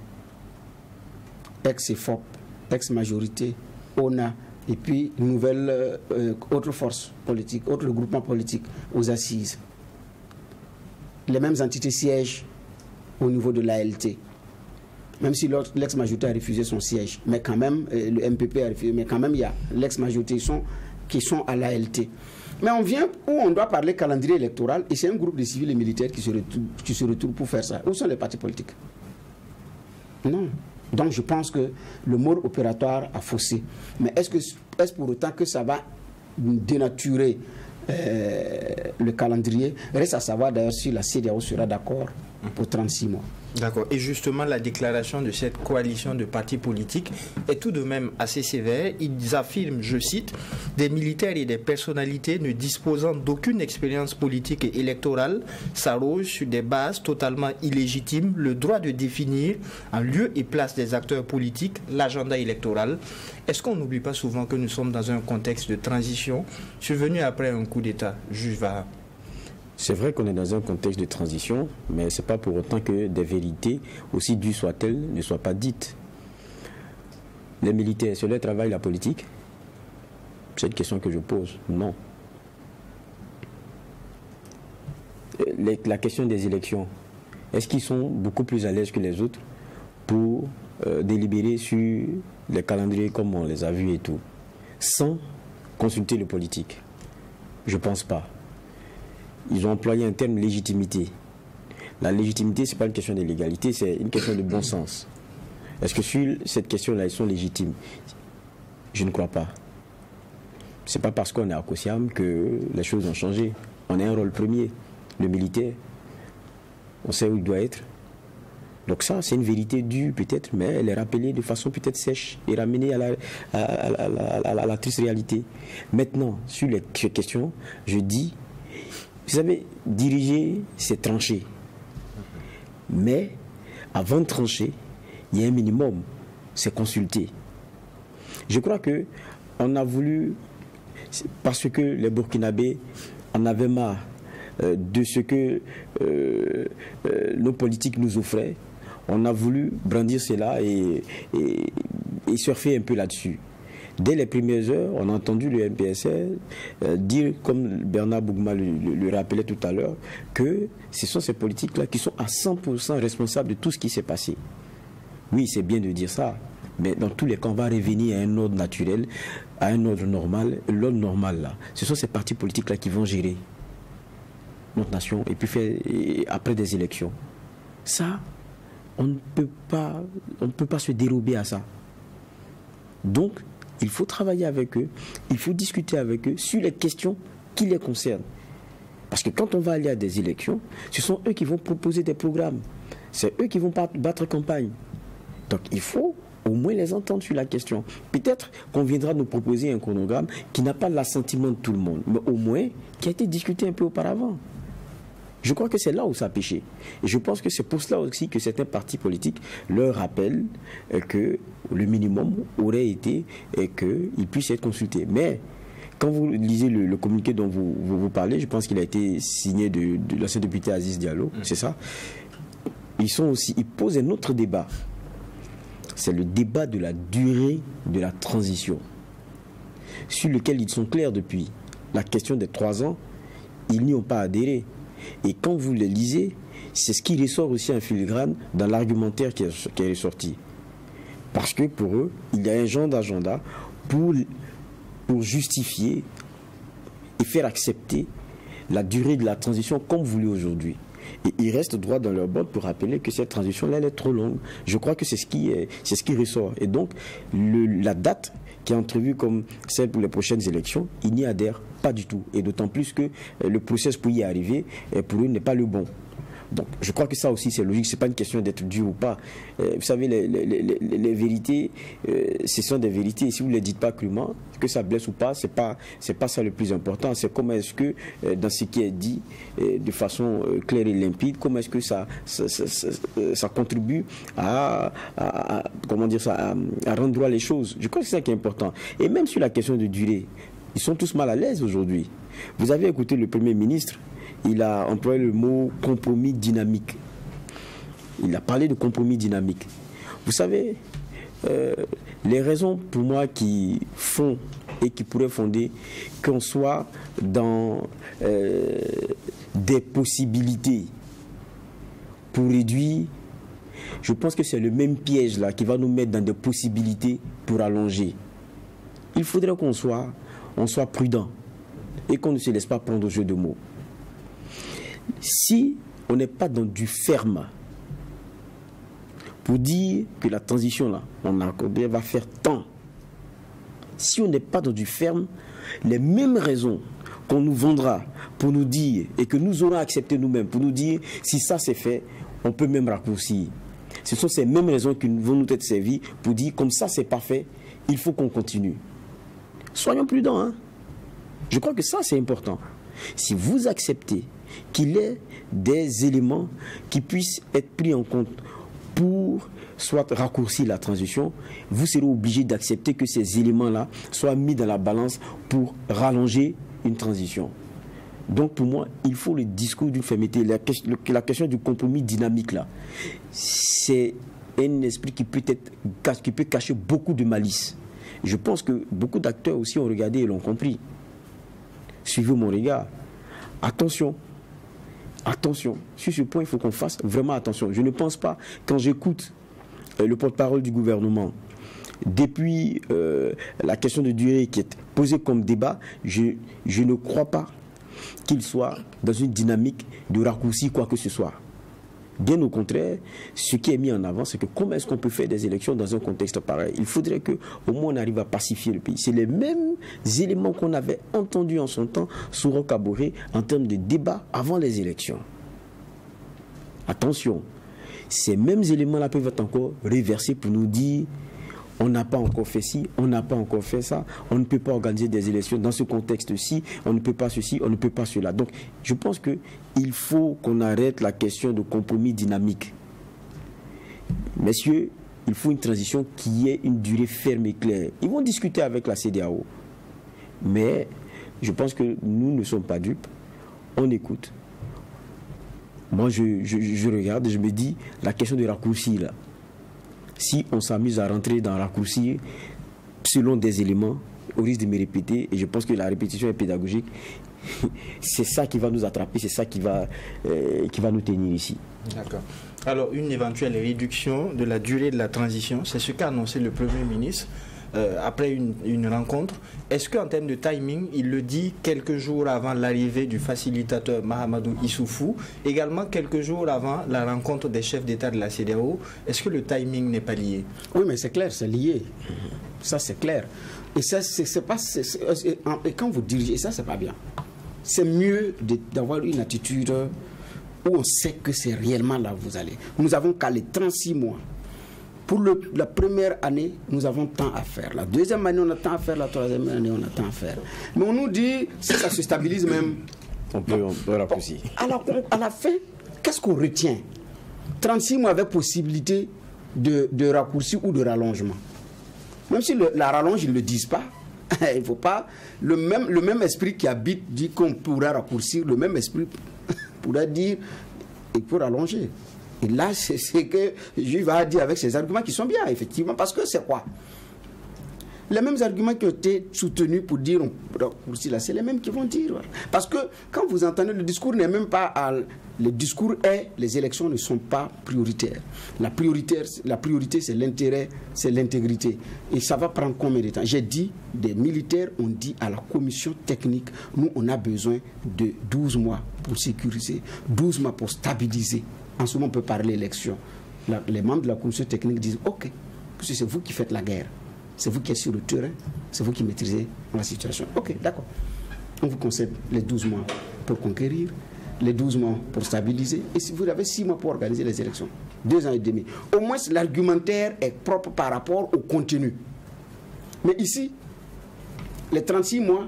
ex-E F O P, ex-majorité, O N A, et puis une nouvelle, euh, autre force politique, autre groupement politique aux assises. Les mêmes entités siègent au niveau de l'A L T. Même si l'ex-majorité a refusé son siège, mais quand même, euh, le M P P a refusé, mais quand même, il y a l'ex-majorité qui sont, qui sont à l'A L T. Mais on vient où on doit parler calendrier électoral, et c'est un groupe de civils et militaires qui se, retrouvent, qui se retrouvent pour faire ça. Où sont les partis politiques? Non. Donc je pense que le mode opératoire a faussé. Mais est-ce que est-ce pour autant que ça va dénaturer euh, le calendrier? Reste à savoir d'ailleurs si la C E D E A O sera d'accord pour trente-six mois. D'accord. Et justement, la déclaration de cette coalition de partis politiques est tout de même assez sévère. Ils affirment, je cite, « Des militaires et des personnalités ne disposant d'aucune expérience politique et électorale s'arrogent sur des bases totalement illégitimes le droit de définir en lieu et place des acteurs politiques l'agenda électoral. » Est-ce qu'on n'oublie pas souvent que nous sommes dans un contexte de transition survenu après un coup d'État? Juge Vaha. C'est vrai qu'on est dans un contexte de transition, mais ce n'est pas pour autant que des vérités, aussi dures soient-elles, ne soient pas dites. Les militaires, sur leur travail, la politique? C'est une question que je pose. Non. Les, la question des élections, est-ce qu'ils sont beaucoup plus à l'aise que les autres pour euh, délibérer sur les calendriers comme on les a vus et tout, sans consulter le politique? Je ne pense pas. Ils ont employé un terme légitimité. La légitimité, ce n'est pas une question de légalité, c'est une question de bon sens. Est-ce que sur cette question-là, ils sont légitimes? Je ne crois pas. Ce n'est pas parce qu'on est à Kosiam que les choses ont changé. On a un rôle premier, le militaire. On sait où il doit être. Donc ça, c'est une vérité dure peut-être, mais elle est rappelée de façon peut-être sèche et ramenée à la, à, à, à, à, à la triste réalité. Maintenant, sur les questions, je dis, vous savez, diriger, c'est trancher. Mais avant de trancher, il y a un minimum, c'est consulter. Je crois que on a voulu, parce que les Burkinabés en avaient marre euh, de ce que euh, euh, nos politiques nous offraient, on a voulu brandir cela et, et, et surfer un peu là-dessus. Dès les premières heures, on a entendu le M P S R euh, dire, comme Bernard Bougma le, le, le rappelait tout à l'heure, que ce sont ces politiques-là qui sont à cent pour cent responsables de tout ce qui s'est passé. Oui, c'est bien de dire ça, mais dans tous les cas, on va revenir à un ordre naturel, à un ordre normal. L'ordre normal, là, ce sont ces partis politiques-là qui vont gérer notre nation et puis faire et après des élections. Ça, on ne peut pas, on ne peut pas se dérober à ça. Donc, il faut travailler avec eux, il faut discuter avec eux sur les questions qui les concernent. Parce que quand on va aller à des élections, ce sont eux qui vont proposer des programmes. C'est eux qui vont battre campagne. Donc il faut au moins les entendre sur la question. Peut-être qu'on viendra nous proposer un chronogramme qui n'a pas l'assentiment de tout le monde, mais au moins qui a été discuté un peu auparavant. Je crois que c'est là où ça a péché. Et je pense que c'est pour cela aussi que certains partis politiques leur rappellent que le minimum aurait été qu'ils puissent être consultés. Mais quand vous lisez le, le communiqué dont vous, vous, vous parlez, je pense qu'il a été signé de, de l'ancien député Aziz Diallo, mmh. c'est ça. Ils sont aussi, ils posent un autre débat. C'est le débat de la durée de la transition, sur lequel ils sont clairs depuis. La question des trois ans, ils n'y ont pas adhéré. Et quand vous le lisez, c'est ce qui ressort aussi en filigrane dans l'argumentaire qui est, qui est ressorti. Parce que pour eux, il y a un genre d'agenda pour, pour justifier et faire accepter la durée de la transition comme voulu aujourd'hui. Et ils restent droit dans leur botte pour rappeler que cette transition-là, elle est trop longue. Je crois que c'est ce qui, est, c'est ce qui ressort. Et donc, le, la date qui est entrevue comme celle pour les prochaines élections, ils n'y adhèrent pas du tout. Et d'autant plus que le process pour y arriver, pour eux, n'est pas le bon. Donc, je crois que ça aussi, c'est logique. Ce n'est pas une question d'être dur ou pas. Euh, vous savez, les, les, les, les vérités, euh, ce sont des vérités. Et si vous ne les dites pas crûment, que ça blesse ou pas, ce n'est pas, c'est pas ça le plus important. C'est comment est-ce que, euh, dans ce qui est dit euh, de façon euh, claire et limpide, comment est-ce que ça, ça, ça, ça, ça contribue à, à, à, comment dire ça, à, à rendre droit les choses. Je crois que c'est ça qui est important. Et même sur la question de durée, ils sont tous mal à l'aise aujourd'hui. Vous avez écouté le Premier ministre, il a employé le mot compromis dynamique. Il a parlé de compromis dynamique. Vous savez, euh, les raisons pour moi qui font et qui pourraient fonder qu'on soit dans euh, des possibilités pour réduire, je pense que c'est le même piège là qui va nous mettre dans des possibilités pour allonger. Il faudrait qu'on soit, on soit prudent et qu'on ne se laisse pas prendre au jeu de mots. Si on n'est pas dans du ferme pour dire que la transition là, on a accordé, va faire tant. Si on n'est pas dans du ferme, les mêmes raisons qu'on nous vendra pour nous dire et que nous aurons accepté nous-mêmes pour nous dire si ça c'est fait, on peut même raccourcir. Ce sont ces mêmes raisons qui vont nous être servies pour dire comme ça c'est pas fait, il faut qu'on continue. Soyons prudents, hein. Je crois que ça c'est important. Si vous acceptez qu'il y ait des éléments qui puissent être pris en compte pour soit raccourcir la transition, vous serez obligé d'accepter que ces éléments-là soient mis dans la balance pour rallonger une transition. Donc pour moi, il faut le discours d'une fermeté. La, la question du compromis dynamique là, c'est un esprit qui peut, être, qui peut cacher beaucoup de malice. Je pense que beaucoup d'acteurs aussi ont regardé et l'ont compris. Suivez mon regard. Attention. Attention, sur ce point, il faut qu'on fasse vraiment attention. Je ne pense pas, quand j'écoute euh, le porte-parole du gouvernement, depuis euh, la question de durée qui est posée comme débat, je, je ne crois pas qu'il soit dans une dynamique de raccourci quoi que ce soit. Bien au contraire, ce qui est mis en avant, c'est que comment est-ce qu'on peut faire des élections dans un contexte pareil? Il faudrait qu'au moins on arrive à pacifier le pays. C'est les mêmes éléments qu'on avait entendus en son temps sous Roch Kaboré en termes de débat avant les élections. Attention, ces mêmes éléments-là peuvent être encore réversés pour nous dire on n'a pas encore fait ci, on n'a pas encore fait ça, on ne peut pas organiser des élections dans ce contexte-ci, on ne peut pas ceci, on ne peut pas cela. Donc, je pense qu'il faut qu'on arrête la question de compromis dynamique. Messieurs, il faut une transition qui ait une durée ferme et claire. Ils vont discuter avec la C E D E A O. Mais je pense que nous ne sommes pas dupes. On écoute. Moi, je, je, je regarde et je me dis, la question de raccourci, là, si on s'amuse à rentrer dans raccourci selon des éléments, au risque de me répéter, et je pense que la répétition est pédagogique, c'est ça qui va nous attraper, c'est ça qui va, euh, qui va nous tenir ici. D'accord. Alors, une éventuelle réduction de la durée de la transition, c'est ce qu'a annoncé le Premier ministre euh, après une, une rencontre. Est-ce qu'en termes de timing, il le dit quelques jours avant l'arrivée du facilitateur Mahamadou Issoufou, également quelques jours avant la rencontre des chefs d'État de la C E D E A O? Est-ce que le timing n'est pas lié? Oui, mais c'est clair, c'est lié. Ça, c'est clair. Et ça, c'est pas... c'est, c'est, et quand vous dirigez, ça, c'est pas bien. C'est mieux d'avoir une attitude où on sait que c'est réellement là où vous allez. Nous avons calé trente-six mois. Pour le, la première année, nous avons tant à faire. La deuxième année, on a tant à faire. La troisième année, on a tant à faire. Mais on nous dit, si ça se stabilise même... On peut, on peut raccourcir. À la, à la fin, qu'est-ce qu'on retient? trente-six mois avec possibilité de, de raccourci ou de rallongement. Même si le, la rallonge, ils ne le disent pas. Il ne faut pas... Le même, le même esprit qui habite dit qu'on pourra raccourcir, le même esprit pourra dire il faut rallonger. Et là, c'est ce que je vais dire avec ces arguments qui sont bien, effectivement, parce que c'est quoi? Les mêmes arguments qui ont été soutenus pour dire on raccourcit là, c'est les mêmes qui vont dire. Parce que quand vous entendez, le discours n'est même pas à... Le discours est les élections ne sont pas prioritaires. La, prioritaire, la priorité, c'est l'intérêt, c'est l'intégrité. Et ça va prendre combien de temps? J'ai dit, des militaires ont dit à la commission technique, nous, on a besoin de douze mois pour sécuriser, douze mois pour stabiliser. En ce moment, on peut parler élection. La, les membres de la commission technique disent, ok, parce que c'est vous qui faites la guerre. C'est vous qui êtes sur le terrain, c'est vous qui maîtrisez la situation. Ok, d'accord. On vous concède les douze mois pour conquérir, les douze mois pour stabiliser, et si vous avez six mois pour organiser les élections, deux ans et demi. Au moins, l'argumentaire est propre par rapport au contenu. Mais ici, les trente-six mois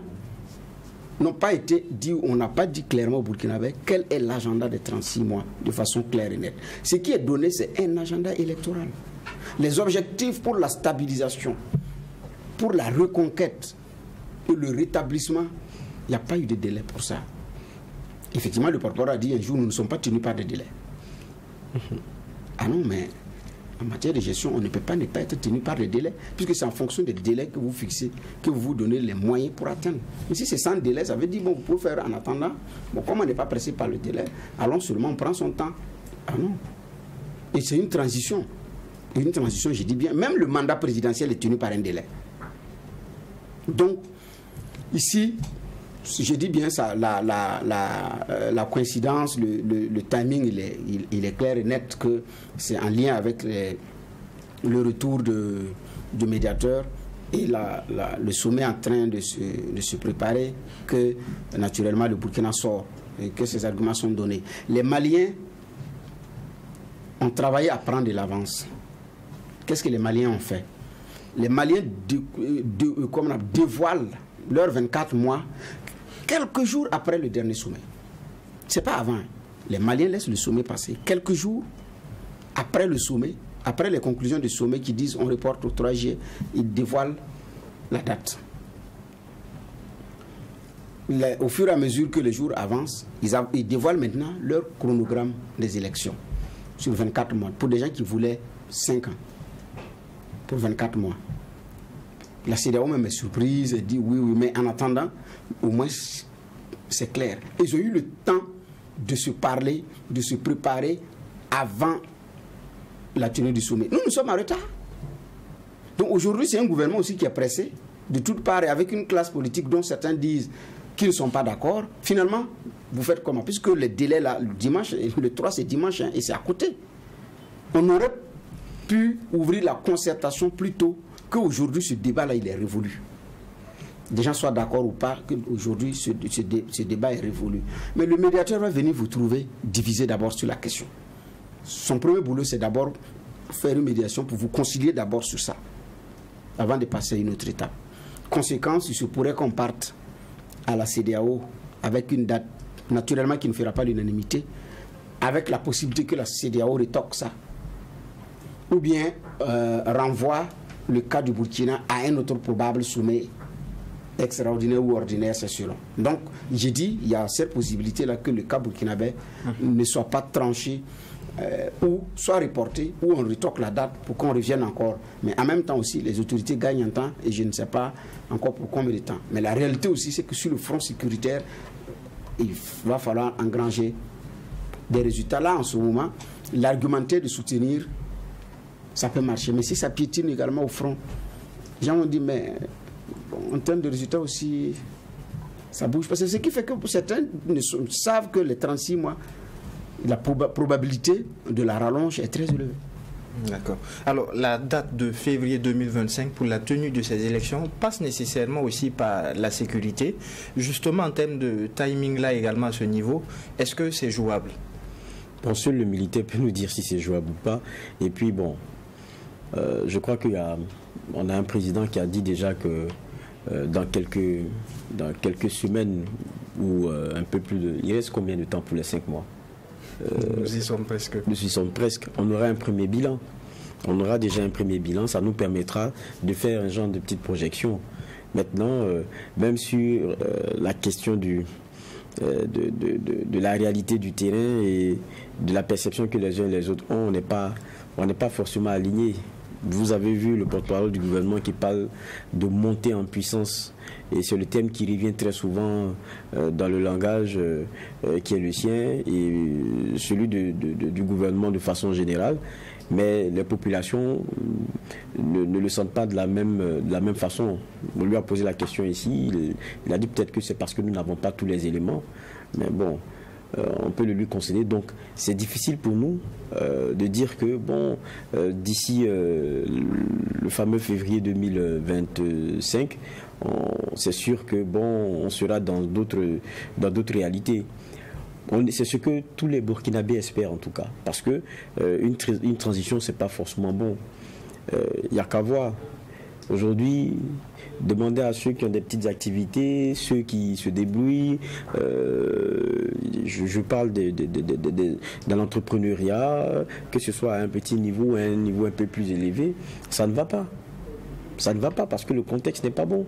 n'ont pas été dit, on n'a pas dit clairement au Burkinabé quel est l'agenda des trente-six mois de façon claire et nette. Ce qui est donné, c'est un agenda électoral. Les objectifs pour la stabilisation, pour la reconquête et le rétablissement, il n'y a pas eu de délai pour ça. Effectivement, le porte-parole a dit un jour, nous ne sommes pas tenus par des délais. Ah non, mais en matière de gestion, on ne peut pas ne pas être tenu par des délais, puisque c'est en fonction des délais que vous fixez, que vous vous donnez les moyens pour atteindre. Mais si c'est sans délai, ça veut dire, bon, vous pouvez faire en attendant. Bon, comme on n'est pas pressé par le délai, allons seulement, on prend son temps. Ah non. Et c'est une transition. Une transition, je dis bien, même le mandat présidentiel est tenu par un délai. Donc, ici, je dis bien ça, la, la, la, euh, la coïncidence, le, le, le timing, il est, il, il est clair et net que c'est en lien avec les, le retour de, du médiateur et la, la, le sommet en train de se, de se préparer, que naturellement le Burkina sort et que ces arguments sont donnés. Les Maliens ont travaillé à prendre de l'avance. Qu'est-ce que les Maliens ont fait? Les Maliens de, de, comme on a, dévoilent leurs vingt-quatre mois quelques jours après le dernier sommet. Ce n'est pas avant. Les Maliens laissent le sommet passer. Quelques jours après le sommet, après les conclusions du sommet qui disent on reporte au trois juillet, ils dévoilent la date. Les, au fur et à mesure que les jours avancent, ils, a, ils dévoilent maintenant leur chronogramme des élections sur vingt-quatre mois. Pour des gens qui voulaient cinq ans. Pour vingt-quatre mois. La C E D E A O même est surprise et dit oui, oui, mais en attendant, au moins c'est clair. Ils ont eu le temps de se parler, de se préparer avant la tenue du sommet. Nous, nous sommes en retard. Donc aujourd'hui, c'est un gouvernement aussi qui est pressé de toutes parts et avec une classe politique dont certains disent qu'ils ne sont pas d'accord. Finalement, vous faites comment? Puisque le délai, là, le dimanche, le trois, c'est dimanche, hein, et c'est à côté. On aurait pu ouvrir la concertation plus tôt qu'aujourd'hui, ce débat-là, il est révolu. Des gens soient d'accord ou pas, qu'aujourd'hui, ce, ce, ce débat est révolu. Mais le médiateur va venir vous trouver divisé d'abord sur la question. Son premier boulot, c'est d'abord faire une médiation pour vous concilier d'abord sur ça, avant de passer à une autre étape. Conséquence, il se pourrait qu'on parte à la C E D E A O avec une date, naturellement, qui ne fera pas l'unanimité, avec la possibilité que la C E D E A O rétorque ça. Ou bien euh, renvoie le cas du Burkina à un autre probable sommet extraordinaire ou ordinaire, c'est selon. Donc, j'ai dit, il y a cette possibilité-là que le cas burkinabé mmh. ne soit pas tranché euh, ou soit reporté, ou on retorque la date pour qu'on revienne encore. Mais en même temps aussi, les autorités gagnent en temps et je ne sais pas encore pour combien de temps. Mais la réalité aussi, c'est que sur le front sécuritaire, il va falloir engranger des résultats. Là, en ce moment, l'argumentaire de soutenir, ça peut marcher. Mais si ça piétine également au front, les gens ont dit, mais bon, en termes de résultats aussi, ça bouge. Parce que ce qui fait que certains ne savent que les trente-six mois, la proba probabilité de la rallonge est très élevée. D'accord. Alors, la date de février deux mille vingt-cinq pour la tenue de ces élections passe nécessairement aussi par la sécurité. Justement, en termes de timing là également à ce niveau, est-ce que c'est jouable? Bon, seul le militaire peut nous dire si c'est jouable ou pas. Et puis, bon, euh, je crois qu'il y a, on a un président qui a dit déjà que euh, dans, quelques, dans quelques semaines ou euh, un peu plus de... Il reste combien de temps pour les cinq mois? Euh, nous y sommes presque. Nous y sommes presque. On aura un premier bilan. On aura déjà un premier bilan. Ça nous permettra de faire un genre de petite projection. Maintenant, euh, même sur euh, la question du, euh, de, de, de, de la réalité du terrain et de la perception que les uns et les autres ont, on n'est pas, on n'est pas forcément alignés. Vous avez vu le porte-parole du gouvernement qui parle de montée en puissance. Et c'est le thème qui revient très souvent euh, dans le langage euh, qui est le sien et celui de, de, de, du gouvernement de façon générale. Mais les populations ne, ne le sentent pas de la, même, de la même façon. On lui a posé la question ici. Il, il a dit peut-être que c'est parce que nous n'avons pas tous les éléments. Mais bon... Euh, on peut le lui concéder. Donc c'est difficile pour nous euh, de dire que bon euh, d'ici euh, le fameux février deux mille vingt-cinq, c'est sûr que bon on sera dans d'autres dans d'autres réalités. C'est ce que tous les Burkinabés espèrent en tout cas, parce que euh, une, une transition c'est pas forcément bon. Il euh, n'y a qu'à voir. Aujourd'hui, demander à ceux qui ont des petites activités, ceux qui se débrouillent, euh, je, je parle de, de, de, de, de, de, de l'entrepreneuriat, que ce soit à un petit niveau ou à un niveau un peu plus élevé, ça ne va pas. Ça ne va pas parce que le contexte n'est pas bon.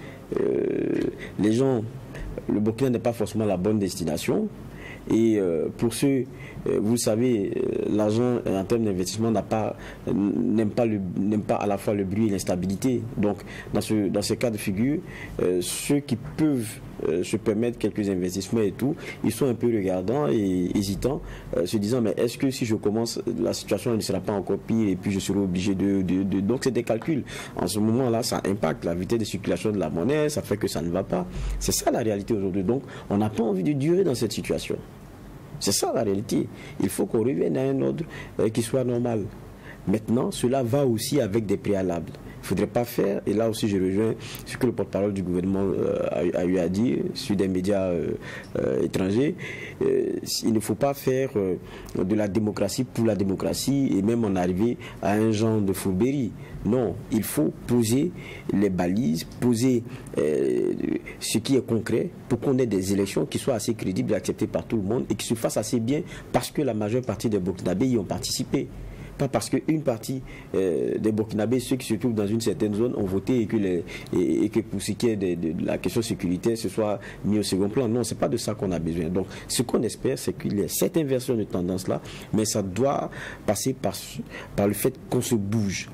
Euh, les gens, le Burkina n'est pas forcément la bonne destination. Et euh, pour ceux, euh, vous savez, euh, l'argent en termes d'investissement n'a pas, n'aime pas, le, n'aime pas à la fois le bruit et l'instabilité. Donc, dans ce, dans ce cas de figure, euh, ceux qui peuvent euh, se permettre quelques investissements et tout, ils sont un peu regardants et hésitants, euh, se disant, mais est-ce que si je commence, la situation ne sera pas encore pire et puis je serai obligé de... de, de... Donc, c'est des calculs. En ce moment-là, ça impacte la vitesse de circulation de la monnaie, ça fait que ça ne va pas. C'est ça la réalité aujourd'hui. Donc, on n'a pas envie de durer dans cette situation. C'est ça la réalité. Il faut qu'on revienne à un ordre euh, qui soit normal. Maintenant, cela va aussi avec des préalables. Il ne faudrait pas faire, et là aussi je rejoins ce que le porte-parole du gouvernement euh, a, a eu à dire sur des médias euh, euh, étrangers. Euh, il ne faut pas faire euh, de la démocratie pour la démocratie et même en arriver à un genre de fourberie. Non, il faut poser les balises, poser euh, ce qui est concret pour qu'on ait des élections qui soient assez crédibles et acceptées par tout le monde et qui se fassent assez bien parce que la majeure partie des Burkinabés y ont participé. Pas parce qu'une partie euh, des Burkinabés, ceux qui se trouvent dans une certaine zone, ont voté et que, les, et, et que pour ce qui est de, de, de la question sécuritaire, ce soit mis au second plan. Non, c'est pas de ça qu'on a besoin. Donc, ce qu'on espère, c'est qu'il y ait cette inversion de tendance-là, mais ça doit passer par, par le fait qu'on se bouge.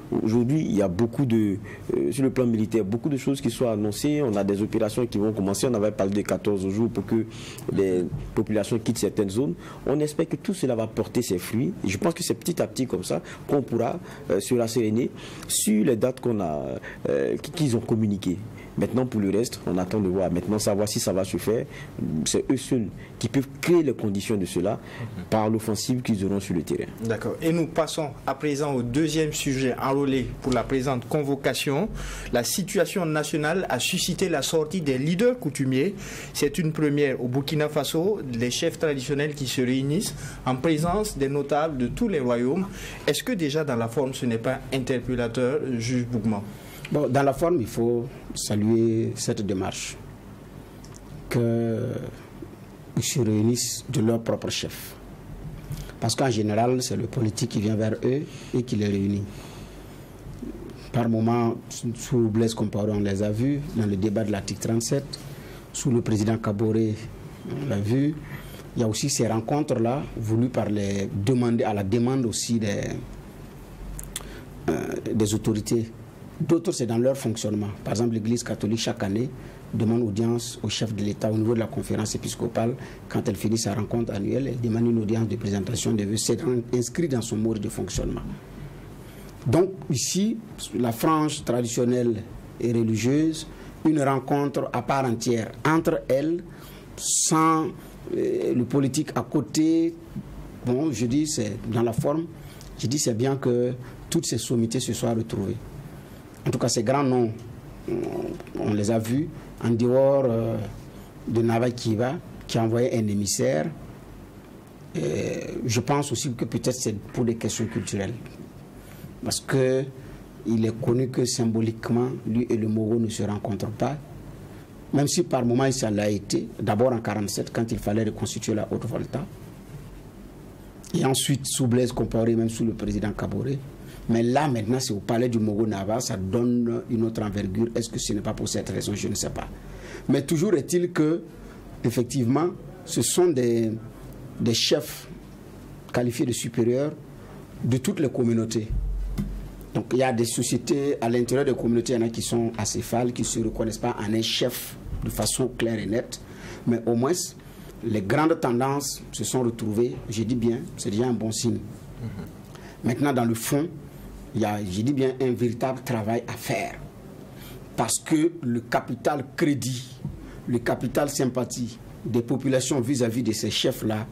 aujourd'hui, il y a beaucoup de, euh, sur le plan militaire, beaucoup de choses qui sont annoncées. On a des opérations qui vont commencer. On avait parlé de quatorze jours pour que les populations quittent certaines zones. On espère que tout cela va porter ses fruits. Et je pense que c'est petit à petit comme ça qu'on pourra euh, se rasséréner sur les dates qu'on a, euh, qu'ils ont communiquées. Maintenant, pour le reste, on attend de voir. Maintenant, savoir si ça va se faire. C'est eux seuls qui peuvent créer les conditions de cela par l'offensive qu'ils auront sur le terrain. D'accord. Et nous passons à présent au deuxième sujet enrôlé pour la présente convocation. La situation nationale a suscité la sortie des leaders coutumiers. C'est une première au Burkina Faso, les chefs traditionnels qui se réunissent en présence des notables de tous les royaumes. Est-ce que déjà dans la forme, ce n'est pas interpellateur, juge Bougman? Bon, dans la forme, il faut saluer cette démarche, qu'ils se réunissent de leur propre chef. Parce qu'en général, c'est le politique qui vient vers eux et qui les réunit. Par moments, sous Blaise Compaoré, on les a vus, dans le débat de l'article trente-sept, sous le président Kaboré, on l'a vu. Il y a aussi ces rencontres-là, voulues par les demander, à la demande aussi des, euh, des autorités. D'autres, c'est dans leur fonctionnement. Par exemple, l'Église catholique, chaque année, demande audience au chef de l'État au niveau de la conférence épiscopale. Quand elle finit sa rencontre annuelle, elle demande une audience de présentation de vœux. C'est inscrit dans son mode de fonctionnement. Donc, ici, la frange traditionnelle et religieuse, une rencontre à part entière entre elles, sans euh, le politique à côté. Bon, je dis, c'est dans la forme. Je dis, c'est bien que toutes ces sommités se soient retrouvées. En tout cas, ces grands noms, on les a vus en dehors euh, de Nava Kiva, qui a envoyé un émissaire. Et je pense aussi que peut-être c'est pour des questions culturelles. Parce qu'il est connu que symboliquement, lui et le Moro ne se rencontrent pas. Même si par moment, ça l'a été. D'abord en mille neuf cent quarante-sept, quand il fallait reconstituer la Haute-Volta. Et ensuite, sous Blaise Compaoré, même sous le président Kaboré. Mais là, maintenant, c'est au palais du Mogo-Nava, ça donne une autre envergure. Est-ce que ce n'est pas pour cette raison? Je ne sais pas. Mais toujours est-il que, effectivement, ce sont des, des chefs qualifiés de supérieurs de toutes les communautés. Donc, il y a des sociétés, à l'intérieur des communautés, il y en a qui sont acéphales, qui ne se reconnaissent pas en un chef de façon claire et nette. Mais au moins, les grandes tendances se sont retrouvées. Je dis bien, c'est déjà un bon signe. Mm-hmm. Maintenant, dans le fond, il y a, je dis bien, un véritable travail à faire. Parce que le capital crédit, le capital sympathie des populations vis-à-vis de ces chefs-là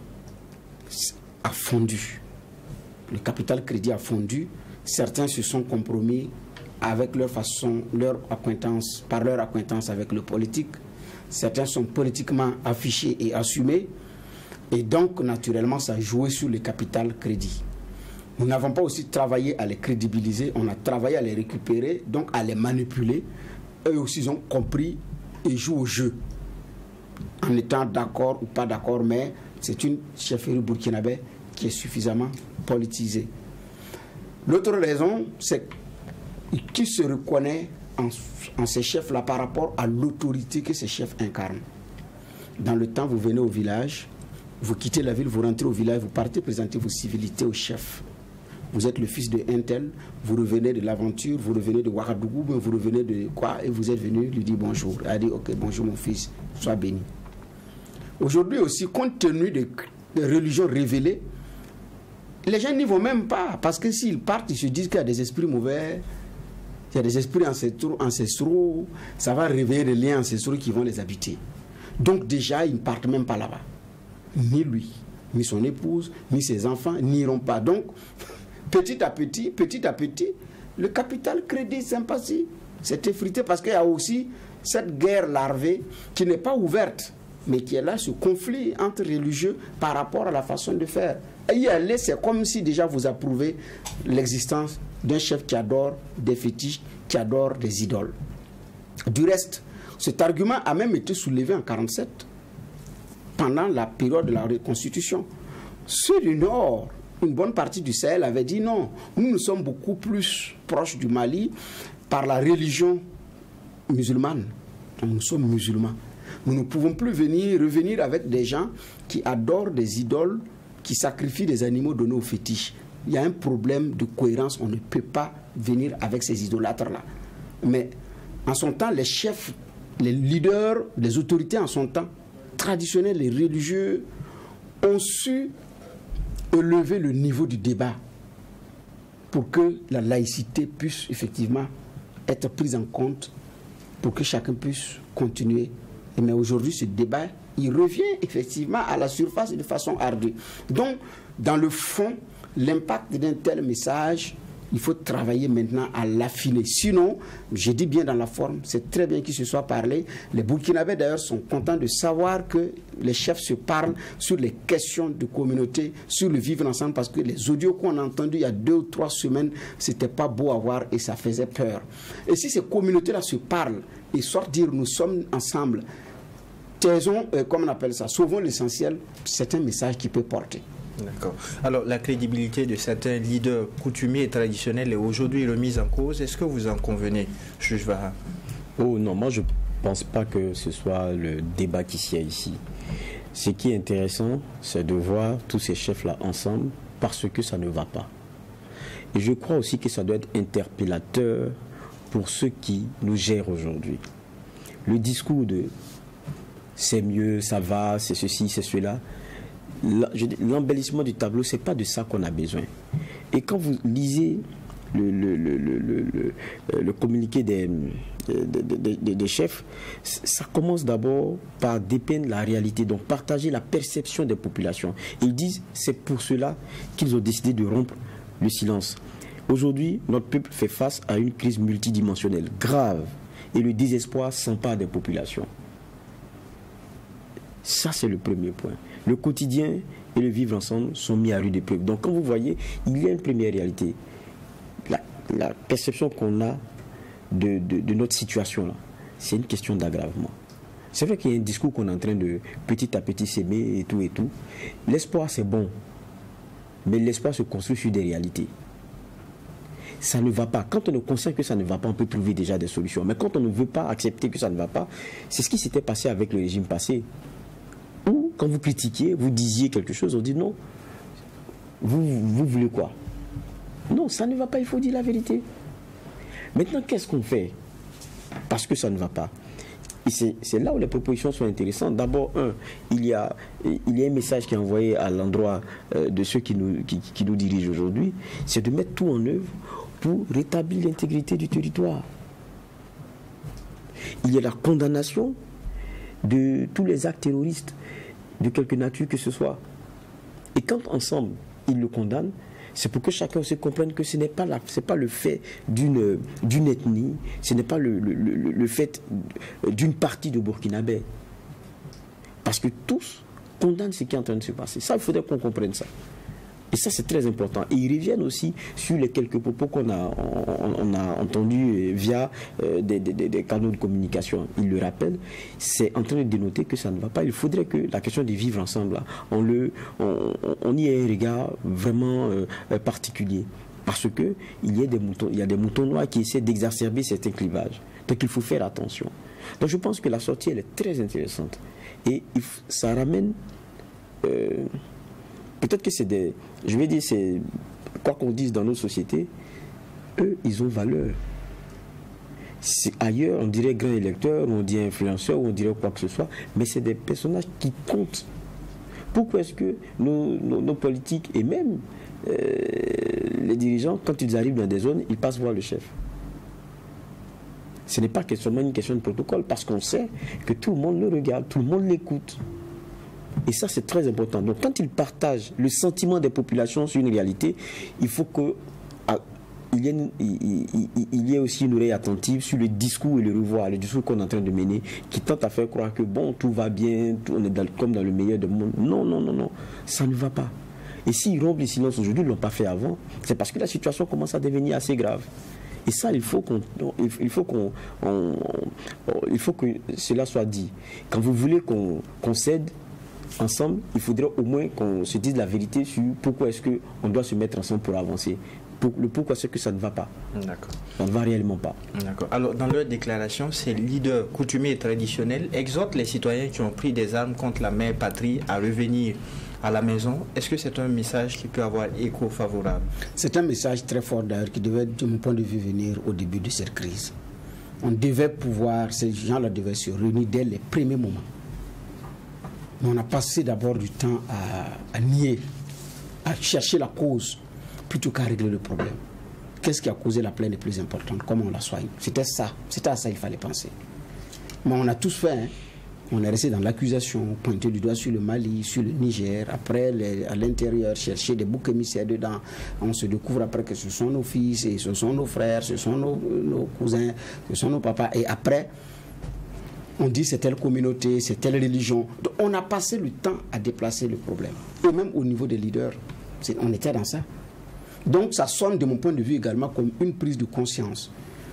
a fondu. Le capital crédit a fondu. Certains se sont compromis avec leur façon, leur acquaintance, par leur acquaintance avec le politique. Certains sont politiquement affichés et assumés. Et donc, naturellement, ça a joué sur le capital crédit. Nous n'avons pas aussi travaillé à les crédibiliser, on a travaillé à les récupérer, donc à les manipuler. Eux aussi, ils ont compris et jouent au jeu. En étant d'accord ou pas d'accord, mais c'est une chefferie burkinabé qui est suffisamment politisée. L'autre raison, c'est qui se reconnaît en, en ces chefs-là par rapport à l'autorité que ces chefs incarnent. Dans le temps, vous venez au village, vous quittez la ville, vous rentrez au village, vous partez présenter vos civilités au chef. Vous êtes le fils de un tel, vous revenez de l'aventure, vous revenez de Ouagadougou, vous revenez de quoi, et vous êtes venu lui dire bonjour. Elle a dit, ok, bonjour mon fils, sois béni. Aujourd'hui aussi, compte tenu des, des religions révélées, les gens n'y vont même pas, parce que s'ils partent, ils se disent qu'il y a des esprits mauvais, il y a des esprits ancestraux, ancestraux, ça va réveiller des liens ancestraux qui vont les habiter. Donc déjà, ils ne partent même pas là-bas. Ni lui, ni son épouse, ni ses enfants n'iront pas. Donc, petit à petit, petit à petit, le capital crédit sympathie s'est effrité parce qu'il y a aussi cette guerre larvée qui n'est pas ouverte, mais qui est là, ce conflit entre religieux par rapport à la façon de faire. Et y aller, c'est comme si déjà vous approuvez l'existence d'un chef qui adore des fétiches, qui adore des idoles. Du reste, cet argument a même été soulevé en mille neuf cent quarante-sept, pendant la période de la reconstitution. Ceux du Nord, une bonne partie du Sahel avait dit non, nous nous sommes beaucoup plus proches du Mali par la religion musulmane. Nous sommes musulmans. Nous ne pouvons plus venir, revenir avec des gens qui adorent des idoles, qui sacrifient des animaux donnés aux fétiches. il y a un problème de cohérence. On ne peut pas venir avec ces idolâtres-là. Mais en son temps, les chefs, les leaders, les autorités en son temps, traditionnels et religieux, ont su élever le niveau du débat pour que la laïcité puisse effectivement être prise en compte, pour que chacun puisse continuer. Mais aujourd'hui, ce débat, il revient effectivement à la surface de façon ardue. Donc, dans le fond, l'impact d'un tel message, il faut travailler maintenant à l'affiner. Sinon, je dis bien dans la forme, c'est très bien qu'il se soit parlé. Les Burkinabés d'ailleurs sont contents de savoir que les chefs se parlent sur les questions de communauté, sur le vivre ensemble, parce que les audios qu'on a entendus il y a deux ou trois semaines, c'était pas beau à voir et ça faisait peur. Et si ces communautés-là se parlent et sortent dire nous sommes ensemble, taisons, euh, comme on appelle ça, sauvons l'essentiel, c'est un message qui peut porter. D'accord. Alors, la crédibilité de certains leaders coutumiers et traditionnels est aujourd'hui remise en cause. Est-ce que vous en convenez, Juge Vaha? Oh non, moi je ne pense pas que ce soit le débat qui s'y a ici. Ce qui est intéressant, c'est de voir tous ces chefs-là ensemble parce que ça ne va pas. Et je crois aussi que ça doit être interpellateur pour ceux qui nous gèrent aujourd'hui. Le discours de c'est mieux, ça va, c'est ceci, c'est cela. L'embellissement du tableau, ce n'est pas de ça qu'on a besoin. Et quand vous lisez le, le, le, le, le, le communiqué des, des, des, des chefs, ça commence d'abord par dépeindre la réalité, donc partager la perception des populations. Ils disent c'est pour cela qu'ils ont décidé de rompre le silence. Aujourd'hui, notre peuple fait face à une crise multidimensionnelle grave et le désespoir s'empare des populations. Ça, c'est le premier point. Le quotidien et le vivre ensemble sont mis à rude épreuve. Donc, quand vous voyez, il y a une première réalité. La, la perception qu'on a de, de, de notre situation, là, c'est une question d'aggravement. C'est vrai qu'il y a un discours qu'on est en train de petit à petit s'aimer et tout et tout. L'espoir, c'est bon. Mais l'espoir se construit sur des réalités. Ça ne va pas. Quand on est conscient que ça ne va pas, on peut trouver déjà des solutions. Mais quand on ne veut pas accepter que ça ne va pas, c'est ce qui s'était passé avec le régime passé. Ou quand vous critiquiez, vous disiez quelque chose, on dit non, vous, vous voulez quoi? Non, ça ne va pas, il faut dire la vérité. Maintenant, qu'est-ce qu'on fait? Parce que ça ne va pas. Et c'est là où les propositions sont intéressantes. D'abord, un, il y, a, il y a un message qui est envoyé à l'endroit euh, de ceux qui nous, qui, qui nous dirigent aujourd'hui, c'est de mettre tout en œuvre pour rétablir l'intégrité du territoire. Il y a la condamnation de tous les actes terroristes, de quelque nature que ce soit. Et quand ensemble, ils le condamnent, c'est pour que chacun se comprenne que ce n'est pas, pas le fait d'une d'une ethnie, ce n'est pas le, le, le, le fait d'une partie de Burkinabé. Parce que tous condamnent ce qui est en train de se passer. Ça, il faudrait qu'on comprenne ça. Et ça, c'est très important. Et ils reviennent aussi sur les quelques propos qu'on a, on, on a entendus via euh, des, des, des canaux de communication. Ils le rappellent. C'est en train de dénoter que ça ne va pas. Il faudrait que la question de vivre ensemble, là, on, le, on, on y ait un regard vraiment euh, particulier. Parce que il y a des moutons, il y a des moutons noirs qui essaient d'exacerber certains clivages. Donc il faut faire attention. Donc je pense que la sortie, elle est très intéressante. Et il, ça ramène... Euh, Peut-être que c'est des... Je vais dire, c'est... Quoi qu'on dise dans nos sociétés, eux, ils ont valeur. Ailleurs, on dirait grand électeur, ou on dit influenceur, ou on dirait quoi que ce soit, mais c'est des personnages qui comptent. Pourquoi est-ce que nos, nos, nos politiques, et même euh, les dirigeants, quand ils arrivent dans des zones, ils passent voir le chef? Ce n'est pas seulement une question de protocole, parce qu'on sait que tout le monde le regarde, tout le monde l'écoute. Et ça, c'est très important. Donc, quand ils partagent le sentiment des populations sur une réalité, il faut que ah, il, y ait une, il, il, il y ait aussi une oreille attentive sur le discours et le revoir, le discours qu'on est en train de mener, qui tente à faire croire que bon, tout va bien, tout, on est dans, comme dans le meilleur des mondes. Non, non, non, non, ça ne va pas. Et s'ils rompent le silence aujourd'hui, ils ne l'ont pas fait avant, c'est parce que la situation commence à devenir assez grave. Et ça, il faut qu'on, il faut qu'on, on, il faut que cela soit dit. Quand vous voulez qu'on, qu'on cède ensemble, il faudrait au moins qu'on se dise la vérité sur pourquoi est-ce qu'on doit se mettre ensemble pour avancer. Pour, le pourquoi c'est que ça ne va pas. D'accord. Ça ne va réellement pas. D'accord. Alors, dans leur déclaration, ces leaders coutumiers et traditionnels exhortent les citoyens qui ont pris des armes contre la mère patrie à revenir à la maison. Est-ce que c'est un message qui peut avoir écho favorable? C'est un message très fort d'ailleurs qui devait, de mon point de vue, venir au début de cette crise. On devait pouvoir, ces gens-là devaient se réunir dès les premiers moments. Mais on a passé d'abord du temps à, à nier, à chercher la cause, plutôt qu'à régler le problème. Qu'est-ce qui a causé la plaie les plus importante? Comment on la soigne? C'était ça, c'était à ça qu'il fallait penser. Mais on a tous fait, hein. On est resté dans l'accusation, pointer du doigt sur le Mali, sur le Niger, après les, à l'intérieur, chercher des boucs émissaires dedans. On se découvre après que ce sont nos fils, et ce sont nos frères, ce sont nos, nos cousins, ce sont nos papas. Et après, on dit c'est telle communauté, c'est telle religion. Donc on a passé le temps à déplacer le problème. Et même au niveau des leaders, on était dans ça. Donc ça sonne de mon point de vue également comme une prise de conscience.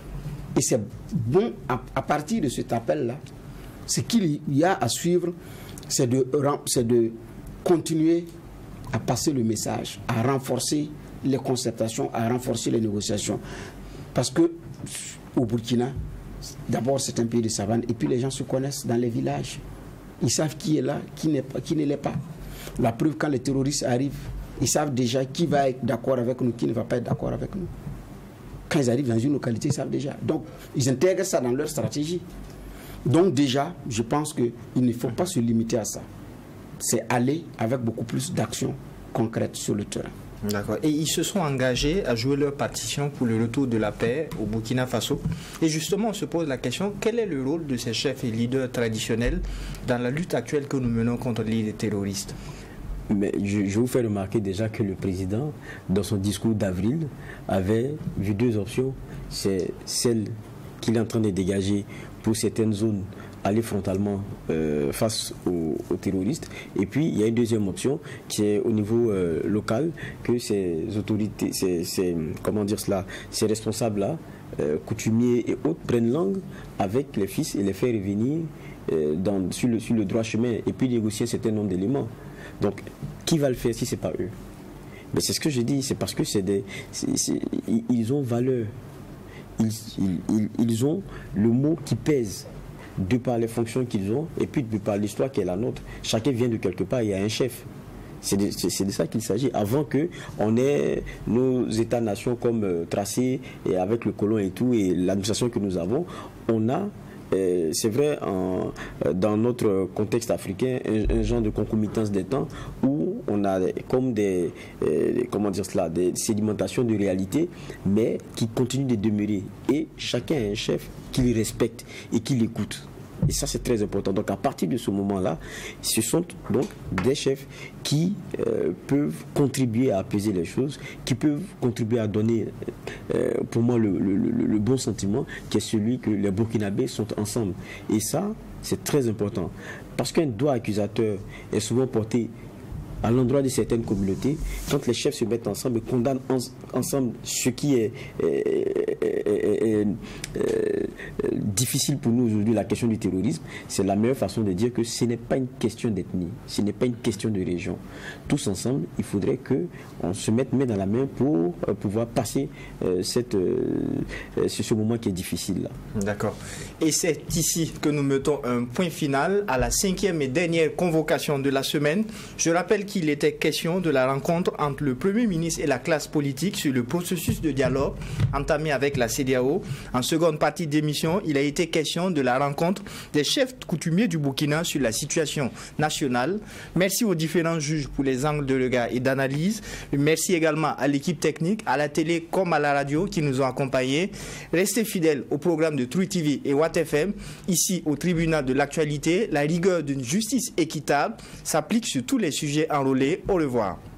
Et c'est bon, à, à partir de cet appel-là, ce qu'il y a à suivre, c'est de, de continuer à passer le message, à renforcer les concertations, à renforcer les négociations. Parce que au Burkina, d'abord c'est un pays de savane, et puis les gens se connaissent dans les villages. Ils savent qui est là, qui n'est pas, qui ne l'est pas. La preuve, quand les terroristes arrivent, ils savent déjà qui va être d'accord avec nous, qui ne va pas être d'accord avec nous. Quand ils arrivent dans une localité, ils savent déjà. Donc, ils intègrent ça dans leur stratégie. Donc déjà, je pense qu'il ne faut pas se limiter à ça. C'est aller avec beaucoup plus d'actions concrètes sur le terrain. D'accord. Et ils se sont engagés à jouer leur partition pour le retour de la paix au Burkina Faso. Et justement, on se pose la question, quel est le rôle de ces chefs et leaders traditionnels dans la lutte actuelle que nous menons contre les terroristes? Mais je, je vous fais remarquer déjà que le président, dans son discours d'avril, avait vu deux options. C'est celle qu'il est en train de dégager pour certaines zones, aller frontalement euh, face aux, aux terroristes. Et puis, il y a une deuxième option qui est au niveau euh, local, que ces autorités, ces, ces, comment dire cela, ces responsables-là, euh, coutumiers et autres, prennent langue avec les fils et les faire revenir euh, dans, sur, le, sur le droit chemin et puis négocier un certain nombre d'éléments. Donc, qui va le faire si ce n'est pas eux? Mais c'est ce que je dis, c'est parce que c'est des, c'est, c'est, ils ont valeur. Ils, ils, ils ont le mot qui pèse de par les fonctions qu'ils ont et puis de par l'histoire qui est la nôtre. Chacun vient de quelque part, il y a un chef. C'est de, c'est de ça qu'il s'agit. Avant qu'on ait nos États-nations comme euh, tracés et avec le colon et tout et l'administration que nous avons, on a, euh, c'est vrai, en, dans notre contexte africain, un, un genre de concomitance des temps où on a comme des, euh, comment dire cela, des sédimentations de réalité, mais qui continuent de demeurer. Et chacun a un chef qui les respecte et qui l'écoute. Et ça, c'est très important. Donc, à partir de ce moment-là, ce sont donc des chefs qui euh, peuvent contribuer à apaiser les choses, qui peuvent contribuer à donner, euh, pour moi, le, le, le, le bon sentiment, qui est celui que les Burkinabés sont ensemble. Et ça, c'est très important. Parce qu'un doigt accusateur est souvent porté à l'endroit de certaines communautés, quand les chefs se mettent ensemble et condamnent en, ensemble ce qui est, est, est, est, est, est difficile pour nous aujourd'hui, la question du terrorisme, c'est la meilleure façon de dire que ce n'est pas une question d'ethnie, ce n'est pas une question de région. Tous ensemble, il faudrait qu'on se mette main dans la main pour euh, pouvoir passer euh, cette, euh, ce moment qui est difficile là. D'accord. Et c'est ici que nous mettons un point final à la cinquième et dernière convocation de la semaine. Je rappelle qu'il était question de la rencontre entre le Premier ministre et la classe politique sur le processus de dialogue entamé avec la C E D E A O. En seconde partie d'émission, il a été question de la rencontre des chefs coutumiers du Burkina sur la situation nationale. Merci aux différents juges pour les angles de regard et d'analyse. Merci également à l'équipe technique, à la télé comme à la radio qui nous ont accompagnés. Restez fidèles au programme de True T V et Watt F M. Ici, au tribunal de l'actualité, la rigueur d'une justice équitable s'applique sur tous les sujets enrôlés. Au revoir.